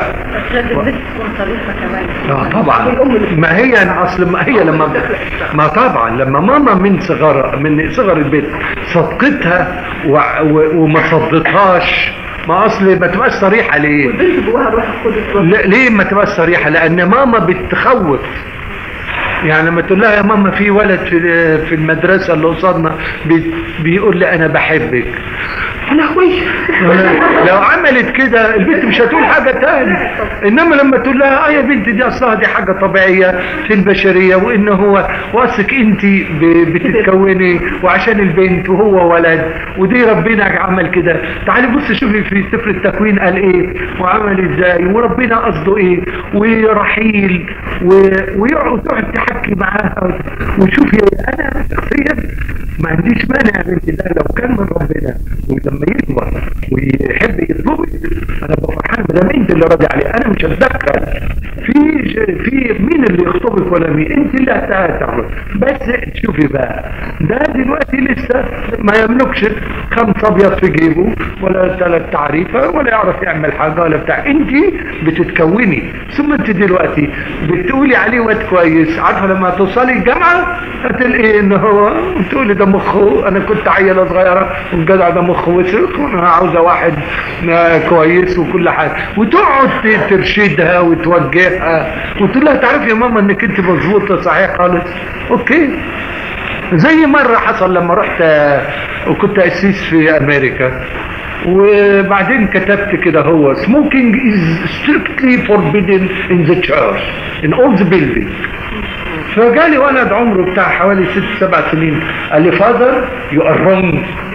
طبعا ما هي اصل ما هي لما طبعا لما ماما من صغر البيت صدقتها وما صدتهاش ما اصل ما تبقاش صريحة ليه؟ والبنت جواها روح القدس. ليه ما تبقاش صريحة؟ لان ماما بتخوف. يعني لما تقول لها يا ماما في ولد في المدرسة اللي قصادنا بيقول لي انا بحبك، لو عملت كده البنت مش هتقول حاجة تاني. انما لما تقول لها يا بنت دي اصلها دي حاجة طبيعية في البشرية وان هو واثق انت بتتكوني وعشان البنت وهو ولد ودي ربنا عمل كده. تعالي بص شوفي في سفر التكوين قال ايه وعمل ازاي وربنا قصده ايه ورحيل وتقعد تحكي معاها وشوفي. انا شخصيا ما عنديش مانع بنتي ده لو كان من ربنا ولما يكبر ويحب يطلبك انا بفرحان بدل انت اللي راضي عليه. انا مش هتدخل في مين اللي يخطبك ولا مين، انت اللي هتعمل. بس شوفي بقى ده دلوقتي لسه ما يملكش 5 ابيض في جيبه ولا 3 تعريفه ولا يعرف يعمل حاجه ولا بتاع. انت بتتكوني ثم انت دلوقتي بتقولي عليه واد كويس. عارفه لما توصلي الجامعه هتلاقي ان هو تقولي ده مخه انا كنت عيله صغيره والجدع ده مخه وسخ وانا عاوزه واحد كويس وكل حاجه وتقعد ترشدها وتوجهها وتقول لها تعرفي يا ماما انك انت مظبوطه صحيح خالص اوكي. زي مره حصل لما رحت وكنت قسيس في امريكا وبعدين كتبت كده هو smoking is strictly forbidden in the church in all the buildings. فجالي ولد عمره بتاع حوالي 6-7 سنين قال لي فاذر يو ار رونج.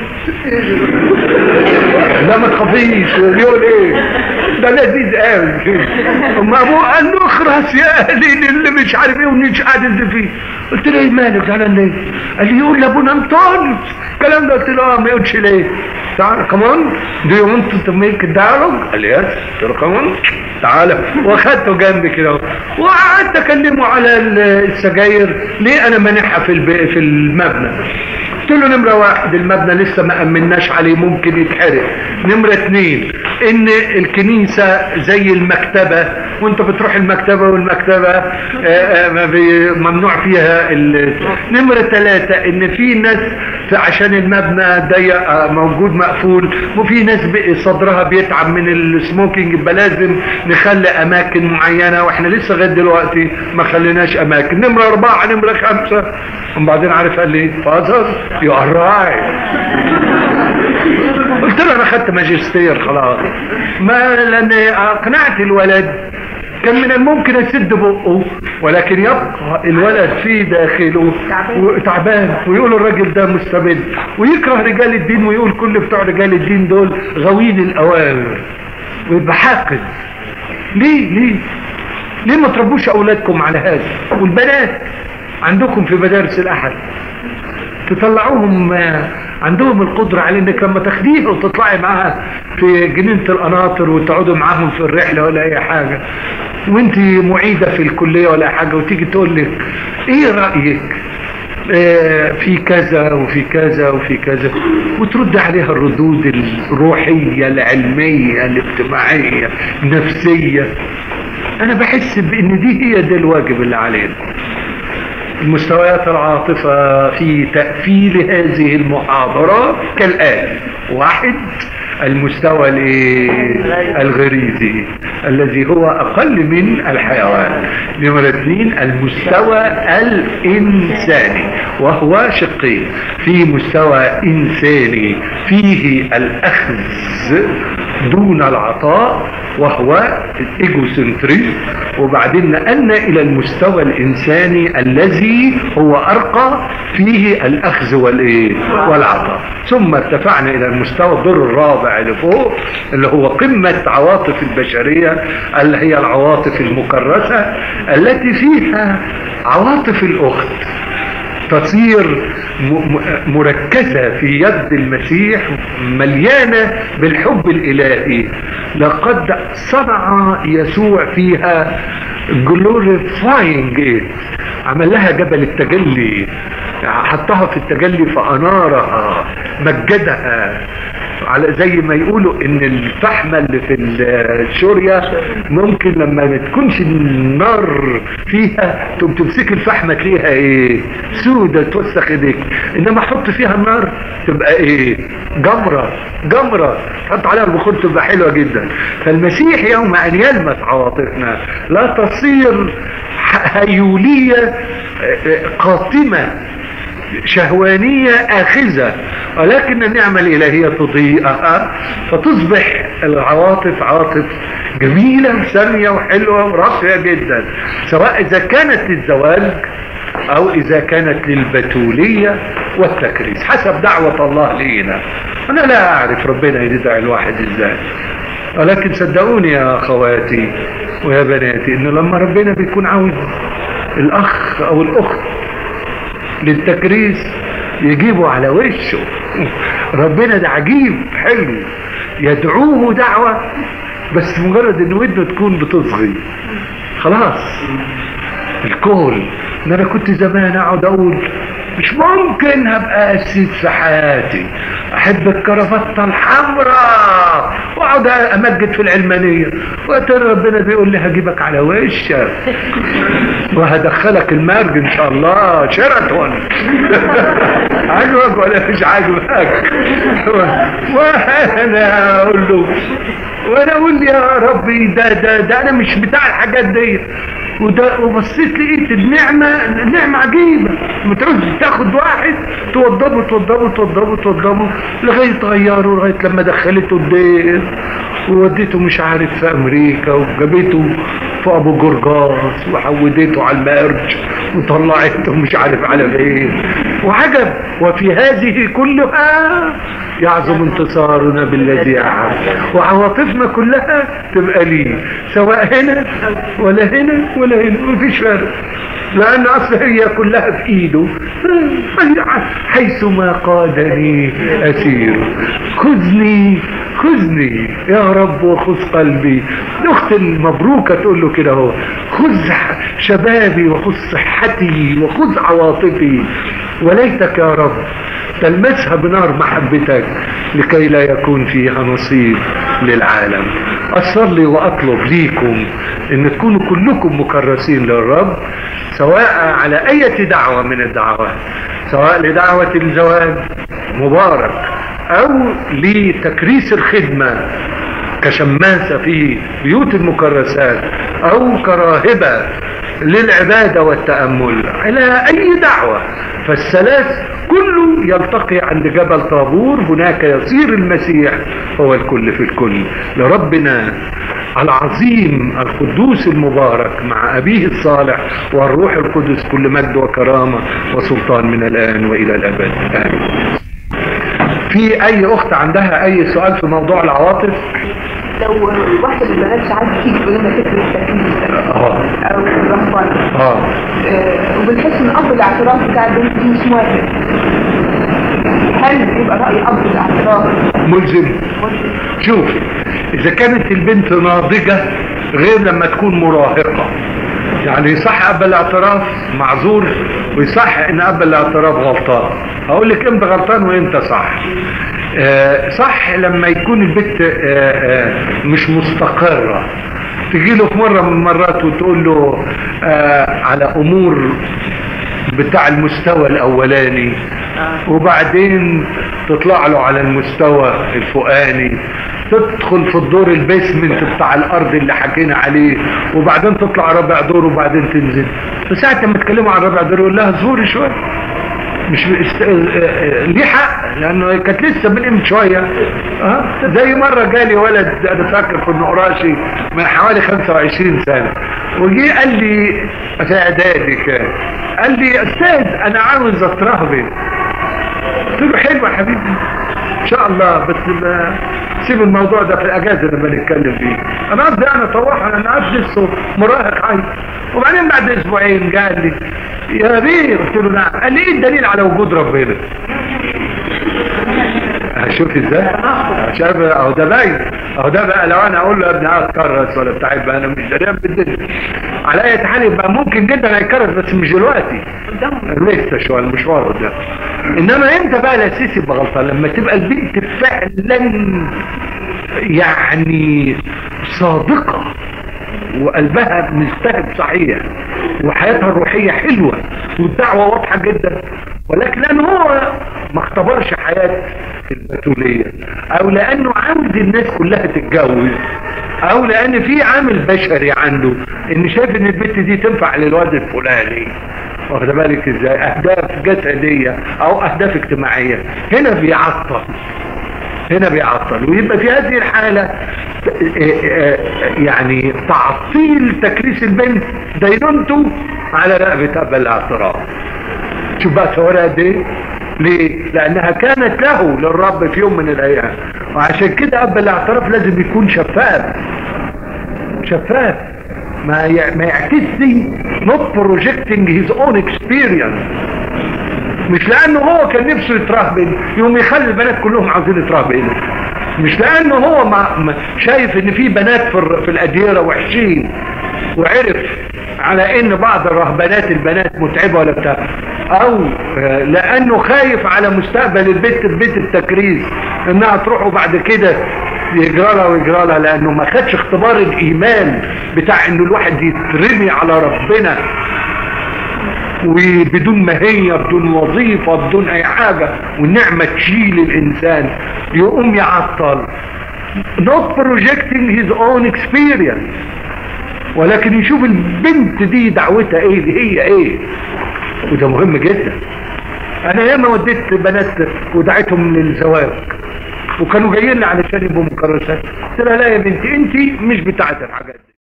لا ما تخافيش يقول ايه ده لذيذ قوي. اما ابوه قال له اخرس يا اهلي اللي مش عارف ايه ومش قاعد فيه. قلت له ايه مالك زعلان ليه؟ قال لي يقول لابونا انطونيوس الكلام ده. قلت له ما يقولش ليه؟ تعال كمان دو يو ونت تو ميك دايالوج؟ قال لي يس. قلت له كمان تعالى واخدته جنبي كده وقعدت اكلمه على السجاير ليه انا مانعها في المبنى. قلت له نمرة 1 المبنى لسه ما أمناش عليه ممكن يتحرق. نمرة 2 ان الكنيسة زي المكتبة، وانت بتروح المكتبة والمكتبة ممنوع فيها نمرة 3 ان في ناس عشان المبنى ضيق موجود مقفول، وفي ناس صدرها بيتعب من السموكينج، يبقى لازم نخلي اماكن معينة، واحنا لسه لغايه دلوقتي ما خليناش اماكن. نمرة 4 نمرة 5 وبعدين عارف قال لي فازر يو ار رايت. قلت له انا خدت ماجستير خلاص، ما لان اقنعت الولد كان من الممكن اسد بقه، ولكن يبقى الولد في داخله تعبان، ويقول الراجل ده مستبد، ويكره رجال الدين، ويقول كل بتوع رجال الدين دول غاويين الاوامر، ويبقى حاقد. ليه ما تربوش اولادكم على هذا؟ والبنات عندكم في مدارس الاحد تطلعوهم عندهم القدرة على انك لما تاخديها وتطلعي معاها في جنينة القناطر وتقعدوا معاهم في الرحلة ولا اي حاجة، وانت معيدة في الكلية ولا اي حاجة، وتيجي تقول لك ايه رأيك في كذا وفي كذا وفي كذا، وترد عليها الردود الروحية العلمية الاجتماعية النفسية. انا بحس بان دي هي ده الواجب اللي علينا. المستويات العاطفة في تأفيل هذه المحاضرة كالآتي: 1 المستوى الغريزي الذي هو أقل من الحيوان. نمرة 2 المستوى الإنساني، وهو شقين: في مستوى إنساني فيه الأخذ دون العطاء وهو الإيجوسنتري، وبعدين نقلنا إلى المستوى الإنساني الذي هو أرقى فيه الأخذ والعطاء، ثم ارتفعنا إلى المستوى الدور الرابع اللي فوق اللي هو قمة عواطف البشرية، اللي هي العواطف المكرسة التي فيها عواطف الأخت تصير مركزة في يد المسيح، مليانة بالحب الإلهي. لقد صنع يسوع فيها glorifying it، عمل لها جبل التجلي، حطها في التجلي فأنارها مجدها، على زي ما يقولوا ان الفحمة اللي في الشورية ممكن لما ما تكونش النار فيها تمسك الفحمة تلاقيها سودة توسخ ايديك، انما حط فيها النار تبقى جمرة حط عليها البخور تبقى حلوة جدا. فالمسيح يوم ان يلمس عواطفنا لا تصير هيولية قاتمة شهوانية آخذة، ولكن النعمة الإلهية تضيئها فتصبح العواطف عواطف جميلة وسامية وحلوة وراقية جدا، سواء إذا كانت للزواج أو إذا كانت للبتولية والتكريس حسب دعوة الله لينا. أنا لا أعرف ربنا يدعي الواحد إزاي، ولكن صدقوني يا أخواتي ويا بناتي إنه لما ربنا بيكون عاوز الأخ أو الأخت للتكريس يجيبوا على وشه. ربنا ده عجيب حلو، يدعوه دعوة بس مجرد ان ودنه تكون بتصغي خلاص. الكل ان انا كنت زمان اقعد اقول مش ممكن هبقى قسيس في حياتي، احب الكرافتة الحمراء واقعد امجد في العلمانية، وقت ربنا بيقول لي هجيبك على وشك وهدخلك المرج ان شاء الله شيراتون. عجبك ولا مش عجبك؟ وانا اقول يا ربي ده انا مش بتاع الحاجات دي، وبصيت لقيت النعمة عجيبة. ما تعوز تاخد واحد توضبه لغاية تغيره، لغاية لما دخلته الدير ووديته مش عارف في امريكا، وجابته في ابو جرجاس وحودته على المرج وطلعته مش عارف على فين، وعجب. وفي هذه كلها يعظم انتصارنا بالذي أعز، وعواطفنا كلها تبقى ليه، سواء هنا ولا هنا ولا هنا، مفيش فرق، لأن أصل هي كلها في إيده. حيثما قادني أسير، خذني يا رب وخذ قلبي. الأخت المبروكة تقول له كده هو، خذ شبابي وخذ صحتي وخذ عواطفي وليتك يا رب تلمسها بنار محبتك لكي لا يكون فيها نصيب للعالم. أصلي وأطلب ليكم أن تكونوا كلكم مكرسين للرب، سواء على أي دعوة من الدعوات، سواء لدعوة الزواج مبارك أو لتكريس الخدمة كشماسة في بيوت المكرسات أو كراهبة للعبادة والتأمل، على أي دعوة. فالثلاث كله يلتقي عند جبل طابور، هناك يصير المسيح هو الكل في الكل. لربنا العظيم القدوس المبارك مع أبيه الصالح والروح القدس كل مجد وكرامة وسلطان من الآن وإلى الأبد آمين. في أي أخت عندها أي سؤال في موضوع العواطف؟ لو واحدة من البنات ساعات تيجي تقول لنا فكرة التكليف أو الرهبنة وبنحس إن أب الاعتراف بتاع البنت دي مش موافق، هل يبقى رأي أب الاعتراف ملزم؟ شوف، إذا كانت البنت ناضجة غير لما تكون مراهقة، يعني يصح أب الاعتراف معذور ويصح إن أب الاعتراف غلطان. هقول لك إمتى غلطان وإمتى صح. صح لما يكون البنت مش مستقرة، تجي له في مرة من المرات وتقول له على أمور بتاع المستوى الأولاني، وبعدين تطلع له على المستوى الفوقاني، تدخل في الدور البيسمنت بتاع الارض اللي حكينا عليه، وبعدين تطلع رابع دور وبعدين تنزل. فساعة لما تكلموا عن رابع دور يقول لها زوري شويه، مش ليه حق، لانه كانت لسه من شويه. زي مره جالي ولد انا فاكر في النقراشي من حوالي 25 سنه، وجي قال لي في اعدادي كان، قال لي يا استاذ انا عاوز اترهبن. قلت له حلو يا حبيبي ان شاء الله، بس سيب الموضوع ده في الاجازه لما نتكلم فيه. انا قصدي انا طوحها، انا قاعد لسه مراهق عايز. وبعدين بعد اسبوعين قال لي يا بيه، قلت له نعم. قال لي ايه الدليل على وجود ربنا؟ شوف ازاي، شايف اهو ده باين، اهو ده بقى لو انا اقول له يا ابني هتكرس ولا بتاع، يبقى انا مش دريان بالدنيا. على اي حال يبقى ممكن جدا هيكرس بس مش دلوقتي، لسه شويه المشوار قدام. انما امتى بقى الاساس يبقى غلطان؟ لما تبقى البنت فعلا يعني صادقه وقلبها مجتهد صحيح وحياتها الروحيه حلوه والدعوه واضحه جدا، ولكن لانه هو ما اختبرش حياه البتوليه، او لانه عاوز الناس كلها تتجوز، او لان في عامل بشري عنده ان شايف ان البنت دي تنفع للواد الفلاني، واخد بالك ازاي، اهداف جسديه او اهداف اجتماعيه، هنا بيعطل. ويبقى في هذه الحالة يعني تعطيل تكريس البنت دينونته على رقبة أب الاعتراف. شوف بقى صورها دي ليه؟ لأنها كانت له للرب في يوم من الأيام، وعشان كده أب الاعتراف لازم يكون شفاف ما يعكسش not projecting his own experience. مش لانه هو كان نفسه يترهبن يوم يخلي البنات كلهم عاوزين يترهبنوا، مش لانه هو شايف ان في بنات في الاديره وحشين وعرف على ان بعض الرهبانات البنات متعبه ولا بتاع، او لانه خايف على مستقبل البنت في بيت التكريس انها تروح وبعد كده يجرى لها، لانه ما خدش اختبار الايمان بتاع انه الواحد يترمي على ربنا وبدون ماهية بدون وظيفة بدون اي حاجة، والنعمة تشيل الانسان، يقوم يعطل not projecting his own experience، ولكن يشوف البنت دي دعوتها ايه، دي هي ايه، وده مهم جدا. انا ياما وديت بنات ودعيتهم للزواج وكانوا جايين لي علشان يبقوا مكرسات، قلت لها لا يا بنتي انت مش بتاعت الحاجات دي.